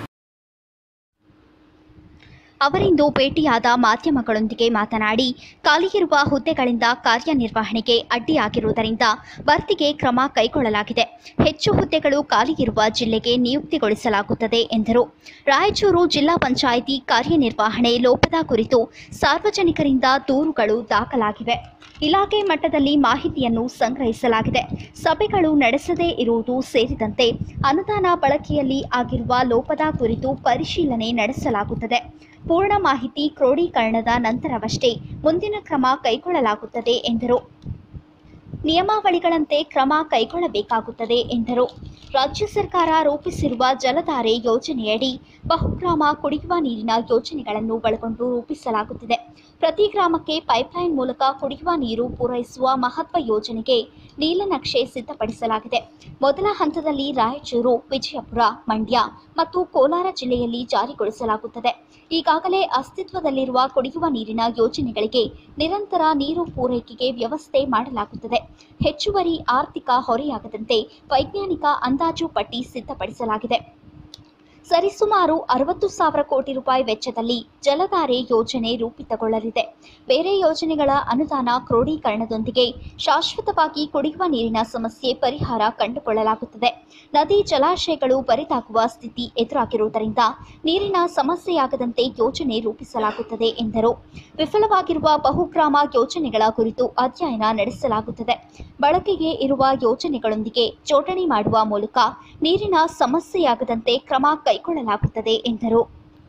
ಅವರಿಂದು ಭೇಟಿಯಾದ ಮಾಧ್ಯಮಗಳೊಂದಿಗೆ ಮಾತನಾಡಿ, ಖಾಲಿಯಿರುವ ಹುದ್ದೆಗಳಿಂದ ಕಾರ್ಯನಿರ್ವಹಣೆಗೆ ಅಡ್ಡಿಯಾಗಿರುವುದರಿಂದ ಭರ್ತಿಗೆ ಕ್ರಮ ಕೈಗೊಳ್ಳಲಾಗಿದೆ. ಹೆಚ್ಚು ಹುದ್ದೆಗಳು ಖಾಲಿಯಿರುವ ಜಿಲ್ಲೆಗೆ ನಿಯುಕ್ತಿಗೊಳಿಸಲಾಗುತ್ತದೆ ಎಂದರು. ರಾಯಚೂರು ಜಿಲ್ಲಾ ಪಂಚಾಯಿತಿ ಕಾರ್ಯನಿರ್ವಹಣೆ ಲೋಪದ ಕುರಿತು ಸಾರ್ವಜನಿಕರಿಂದ ದೂರುಗಳು ದಾಖಲಾಗಿವೆ. ಇಲಾಖೆ ಮಟ್ಟದಲ್ಲಿ ಮಾಹಿತಿಯನ್ನು ಸಂಗ್ರಹಿಸಲಾಗಿದೆ. ಸಭೆಗಳು ನಡೆಸದೇ ಇರುವುದು ಸೇರಿದಂತೆ ಅನುದಾನ ಬಳಕೆಯಲ್ಲಿ ಆಗಿರುವ ಲೋಪದ ಕುರಿತು ಪರಿಶೀಲನೆ ನಡೆಸಲಾಗುತ್ತದೆ. ಪೂರ್ಣ ಮಾಹಿತಿ ಕ್ರೋಢೀಕರಣದ ನಂತರವಷ್ಟೇ ಮುಂದಿನ ಕ್ರಮ ಕೈಗೊಳ್ಳಲಾಗುತ್ತದೆ ಎಂದರು. ನಿಯಮಾವಳಿಗಳಂತೆ ಕ್ರಮ ಕೈಗೊಳ್ಳಬೇಕಾಗುತ್ತದೆ ಎಂದರು. ರಾಜ್ಯ ಸರ್ಕಾರ ರೂಪಿಸಿರುವ ಜಲಧಾರೆ ಯೋಜನೆಯಡಿ ಬಹುಗ್ರಾಮ ಕುಡಿಯುವ ನೀರಿನ ಯೋಜನೆಗಳನ್ನು ಒಳಗೊಂಡು ರೂಪಿಸಲಾಗುತ್ತಿದೆ. ಪ್ರತಿ ಗ್ರಾಮಕ್ಕೆ ಪೈಪ್ಲೈನ್ ಮೂಲಕ ಕುಡಿಯುವ ನೀರು ಪೂರೈಸುವ ಮಹತ್ವ ಯೋಜನೆಗೆ ನೀಲನಕ್ಷೆ ಸಿದ್ಧಪಡಿಸಲಾಗಿದೆ. ಮೊದಲ ಹಂತದಲ್ಲಿ ರಾಯಚೂರು, ವಿಜಯಪುರ, ಮಂಡ್ಯ ಮತ್ತು ಕೋಲಾರ ಜಿಲ್ಲೆಯಲ್ಲಿ ಜಾರಿಗೊಳಿಸಲಾಗುತ್ತದೆ. ಈಗಾಗಲೇ ಅಸ್ತಿತ್ವದಲ್ಲಿರುವ ಕುಡಿಯುವ ನೀರಿನ ಯೋಜನೆಗಳಿಗೆ ನಿರಂತರ ನೀರು ಪೂರೈಕೆಗೆ ವ್ಯವಸ್ಥೆ ಮಾಡಲಾಗುತ್ತದೆ. ಹೆಚ್ಚುವರಿ ಆರ್ಥಿಕ ಹೊರೆಯಾಗದಂತೆ ವೈಜ್ಞಾನಿಕ ಅಂದಾಜು ಪಟ್ಟಿ ಸಿದ್ಧಪಡಿಸಲಾಗಿದೆ. ಸರಿಸುಮಾರು ಅರವತ್ತು ಸಾವಿರ ಕೋಟಿ ರೂಪಾಯಿ ವೆಚ್ಚದಲ್ಲಿ ಜಲಧಾರೆ ಯೋಜನೆ ರೂಪಿತಗೊಳ್ಳಲಿದೆ. ಬೇರೆ ಯೋಜನೆಗಳ ಅನುದಾನ ಕ್ರೋಢೀಕರಣದೊಂದಿಗೆ ಶಾಶ್ವತವಾಗಿ ಕುಡಿಯುವ ನೀರಿನ ಸಮಸ್ಯೆ ಪರಿಹಾರ ಕಂಡುಕೊಳ್ಳಲಾಗುತ್ತದೆ. ನದಿ ಜಲಾಶಯಗಳು ಬರಿದಾಗುವ ಸ್ಥಿತಿ ಎದುರಾಗಿರುವುದರಿಂದ ನೀರಿನ ಸಮಸ್ಯೆಯಾಗದಂತೆ ಯೋಜನೆ ರೂಪಿಸಲಾಗುತ್ತದೆ ಎಂದರು. ವಿಫಲವಾಗಿರುವ ಬಹುಗ್ರಾಮ ಯೋಜನೆಗಳ ಕುರಿತು ಅಧ್ಯಯನ ನಡೆಸಲಾಗುತ್ತದೆ. ಬಳಕೆಗೆ ಇರುವ ಯೋಜನೆಗಳೊಂದಿಗೆ ಜೋಡಣೆ ಮಾಡುವ ಮೂಲಕ ನೀರಿನ ಸಮಸ್ಯೆಯಾಗದಂತೆ ಕ್ರಮ ಕೈಗೊಳ್ಳಲಾಗುತ್ತದೆ ಎಂದರು.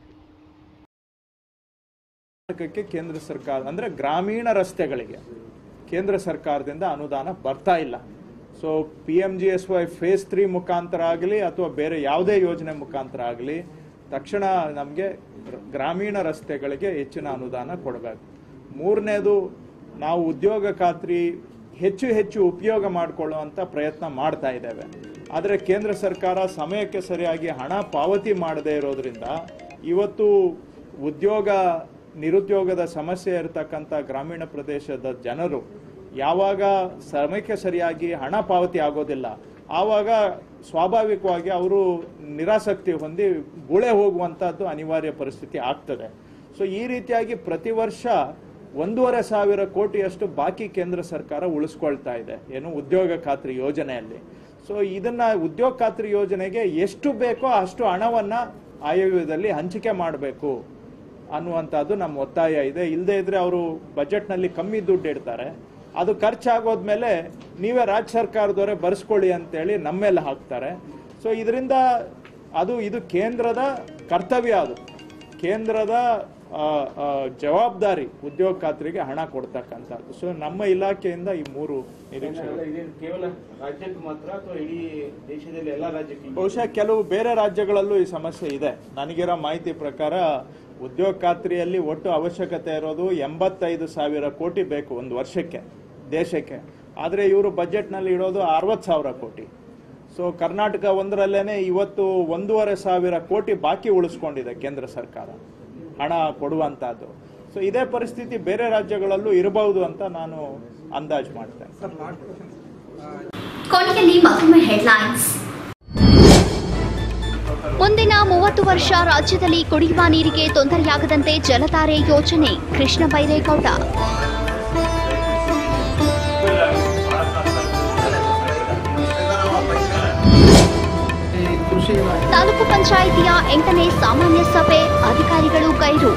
ಕೇಂದ್ರ ಸರ್ಕಾರ ಅಂದ್ರೆ ಗ್ರಾಮೀಣ ರಸ್ತೆಗಳಿಗೆ ಕೇಂದ್ರ ಸರ್ಕಾರದಿಂದ ಅನುದಾನ ಬರ್ತಾ ಇಲ್ಲ. So P M G S Y phase three ಮುಖಾಂತರ ಆಗಲಿ ಅಥವಾ ಬೇರೆ ಯಾವುದೇ ಯೋಜನೆ ಮುಖಾಂತರ ಆಗಲಿ ತಕ್ಷಣ ನಮಗೆ ಗ್ರಾಮೀಣ ರಸ್ತೆಗಳಿಗೆ ಹೆಚ್ಚಿನ ಅನುದಾನ ಕೊಡಬೇಕು. ಮೂರನೇದು, ನಾವು ಉದ್ಯೋಗ ಖಾತ್ರಿ ಹೆಚ್ಚು ಹೆಚ್ಚು ಉಪಯೋಗ ಮಾಡಿಕೊಳ್ಳುವಂಥ ಪ್ರಯತ್ನ ಮಾಡ್ತಾ ಇದ್ದೇವೆ. ಆದರೆ ಕೇಂದ್ರ ಸರ್ಕಾರ ಸಮಯಕ್ಕೆ ಸರಿಯಾಗಿ ಹಣ ಪಾವತಿ ಮಾಡದೇ ಇರೋದ್ರಿಂದ ಇವತ್ತು ಉದ್ಯೋಗ ನಿರುದ್ಯೋಗದ ಸಮಸ್ಯೆ ಇರತಕ್ಕಂಥ ಗ್ರಾಮೀಣ ಪ್ರದೇಶದ ಜನರು ಯಾವಾಗ ಸಮಯಕ್ಕೆ ಸರಿಯಾಗಿ ಹಣ ಪಾವತಿ ಆಗೋದಿಲ್ಲ ಆವಾಗ ಸ್ವಾಭಾವಿಕವಾಗಿ ಅವರು ನಿರಾಸಕ್ತಿ ಹೊಂದಿ ಗುಳೆ ಹೋಗುವಂಥದ್ದು ಅನಿವಾರ್ಯ ಪರಿಸ್ಥಿತಿ ಆಗ್ತದೆ. ಸೊ ಈ ರೀತಿಯಾಗಿ ಪ್ರತಿ ವರ್ಷ ಒಂದೂವರೆ ಸಾವಿರ ಕೋಟಿಯಷ್ಟು ಬಾಕಿ ಕೇಂದ್ರ ಸರ್ಕಾರ ಉಳಿಸ್ಕೊಳ್ತಾ ಇದೆ ಏನು ಉದ್ಯೋಗ ಖಾತ್ರಿ ಯೋಜನೆಯಲ್ಲಿ. ಸೊ ಇದನ್ನ ಉದ್ಯೋಗ ಖಾತ್ರಿ ಯೋಜನೆಗೆ ಎಷ್ಟು ಬೇಕೋ ಅಷ್ಟು ಹಣವನ್ನ ಆಯವ್ಯಯದಲ್ಲಿ ಹಂಚಿಕೆ ಮಾಡಬೇಕು ಅನ್ನುವಂಥದ್ದು ನಮ್ಮ ಒತ್ತಾಯ ಇದೆ. ಇಲ್ಲದೇ ಇದ್ರೆ ಅವರು ಬಜೆಟ್ನಲ್ಲಿ ಕಮ್ಮಿ ದುಡ್ಡು ಇಡ್ತಾರೆ, ಅದು ಖರ್ಚಾಗೋದ್ಮೇಲೆ ನೀವೇ ರಾಜ್ಯ ಸರ್ಕಾರದವರೇ ಬರ್ಸ್ಕೊಳ್ಳಿ ಅಂತೇಳಿ ನಮ್ಮೇಲೆ ಹಾಕ್ತಾರೆ. ಸೊ ಇದರಿಂದ ಅದು ಇದು ಕೇಂದ್ರದ ಕರ್ತವ್ಯ, ಅದು ಕೇಂದ್ರದ ಜವಾಬ್ದಾರಿ ಉದ್ಯೋಗ ಖಾತ್ರಿಗೆ ಹಣ ಕೊಡ್ತಕ್ಕಂಥದ್ದು. ಸೊ ನಮ್ಮ ಇಲಾಖೆಯಿಂದ ಈ ಮೂರು ನಿರೀಕ್ಷೆ. ಕೇವಲ ರಾಜ್ಯಕ್ಕೆ ಮಾತ್ರ ಅಥವಾ ಇಡೀ ದೇಶದಲ್ಲಿ ಎಲ್ಲ ರಾಜ್ಯಕ್ಕೆ? ಬಹುಶಃ ಕೆಲವು ಬೇರೆ ರಾಜ್ಯಗಳಲ್ಲೂ ಈ ಸಮಸ್ಯೆ ಇದೆ. ನನಗಿರೋ ಮಾಹಿತಿ ಪ್ರಕಾರ ಉದ್ಯೋಗ ಖಾತ್ರಿಯಲ್ಲಿ ಒಟ್ಟು ಅವಶ್ಯಕತೆ ಇರೋದು ಎಂಬತ್ತೈದು ಸಾವಿರ ಕೋಟಿ ಬೇಕು ಒಂದು ವರ್ಷಕ್ಕೆ ದೇಶಕ್ಕೆ. ಆದರೆ ಇವರು ಬಜೆಟ್ನಲ್ಲಿ ಇಡೋದು ಅರವತ್ತು ಸಾವಿರ ಕೋಟಿ. ಸೊ ಕರ್ನಾಟಕ ಒಂದರಲ್ಲೇನೆ ಇವತ್ತು ಒಂದೂವರೆ ಸಾವಿರ ಕೋಟಿ ಬಾಕಿ ಉಳಿಸ್ಕೊಂಡಿದೆ ಕೇಂದ್ರ ಸರ್ಕಾರ ಹಣ ಕೊಡುವಂತಹದ್ದು. ಸೊ ಇದೇ ಪರಿಸ್ಥಿತಿ ಬೇರೆ ರಾಜ್ಯಗಳಲ್ಲೂ ಇರಬಹುದು ಅಂತ ನಾನು ಅಂದಾಜು ಮಾಡ್ತೇನೆ. ಕೊನೆಯಲ್ಲಿ ಮತ್ತೊಮ್ಮೆ ಹೆಡ್ಲೈನ್ಸ್. ಮುಂದಿನ ಮೂವತ್ತು ವರ್ಷ ರಾಜ್ಯದಲ್ಲಿ ಕುಡಿಯುವ ನೀರಿಗೆ ತೊಂದರೆಯಾಗದಂತೆ ಜಲಧಾರೆ ಯೋಜನೆ, ಕೃಷ್ಣ ಬೈರೇಗೌಡ. ತಾಲೂಕು ಪಂಚಾಯಿತಿಯ ಎಂಟನೇ ಸಾಮಾನ್ಯ ಸಭೆ, ಅಧಿಕಾರಿಗಳು ಗೈರು.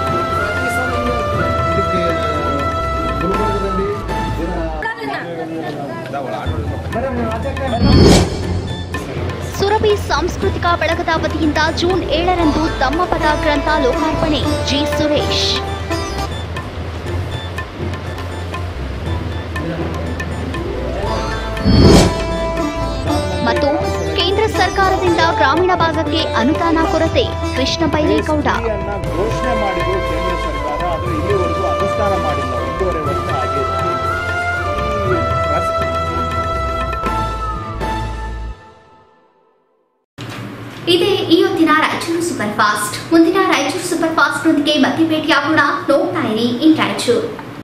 ಸುರಭಿ ಸಾಂಸ್ಕೃತಿಕ ಬಳಗದ ವತಿಯಿಂದ ಜೂನ್ ಏಳರಂದು ತಮ್ಮ ಪದ ಗ್ರಂಥ ಲೋಕಾರ್ಪಣೆ, ಜಿ ಸುರೇಶ್. ಮತ್ತು ಕೇಂದ್ರ ಸರ್ಕಾರದಿಂದ ಗ್ರಾಮೀಣ ಭಾಗಕ್ಕೆ ಅನುದಾನ ಕೊರತೆ, ಕೃಷ್ಣ ಬೈರೇಗೌಡ. ಘೋಷಣೆ ಮಾಡಿದ್ರು ಕೇಂದ್ರ ಸರ್ಕಾರ, ಆದರೆ ಇಲ್ಲಿವರೆಗೂ ಅನುಷ್ಠಾನ ಮಾಡಿಲ್ಲ. ಒಂದೂವರೆ ವರ್ಷ ಆಗಿದೆ. ಇದೇ ಈ ಹೊತ್ತಿನ ರಾಯಚೂರು ಸೂಪರ್ ಫಾಸ್ಟ್. ಮುಂದಿನ ರಾಯಚೂರು ಸೂಪರ್ ಫಾಸ್ಟ್ ನೊಂದಿಗೆ ಮತ್ತೆ ಭೇಟಿಯಾಗೋಣ. ನೋಡ್ತಾ ಇರಿ in Raichur.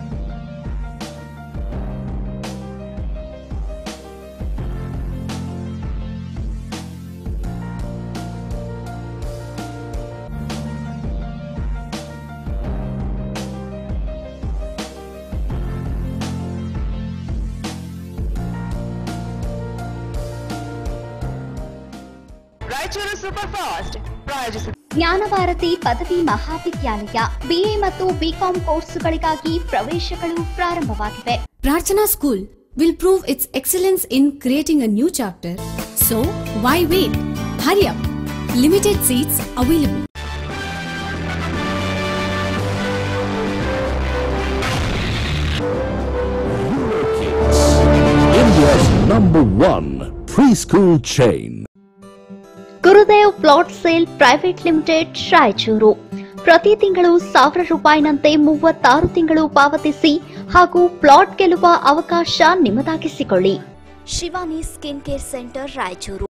Raichur super fast ಪ್ರಾಯೋಜಿಸಿದೆ ಜ್ಞಾನಭಾರತಿ ಪದವಿ ಮಹಾವಿದ್ಯಾಲಯ. ಬಿಎ ಮತ್ತು ಬಿಕಾಂ ಕೋರ್ಸುಗಳಿಗಾಗಿ ಪ್ರವೇಶಗಳು ಪ್ರಾರಂಭವಾಗಿವೆ. Prarthana School will prove its excellence in creating a new chapter. So, why wait? Hurry up! Limited seats available. India's number one preschool chain. Gurudev plot sale private limited, Raichur. ಪ್ರತಿ ತಿಂಗಳು ಸಾವಿರ ರೂಪಾಯಿನಂತೆ ಮೂವತ್ತಾರು ತಿಂಗಳು ಪಾವತಿಸಿ ಹಾಗೂ ಪ್ಲಾಟ್ ಗೆಲ್ಲುವ ಅವಕಾಶ ನಿಮ್ಮದಾಗಿಸಿಕೊಳ್ಳಿ. Shivani skin care centre, Raichur.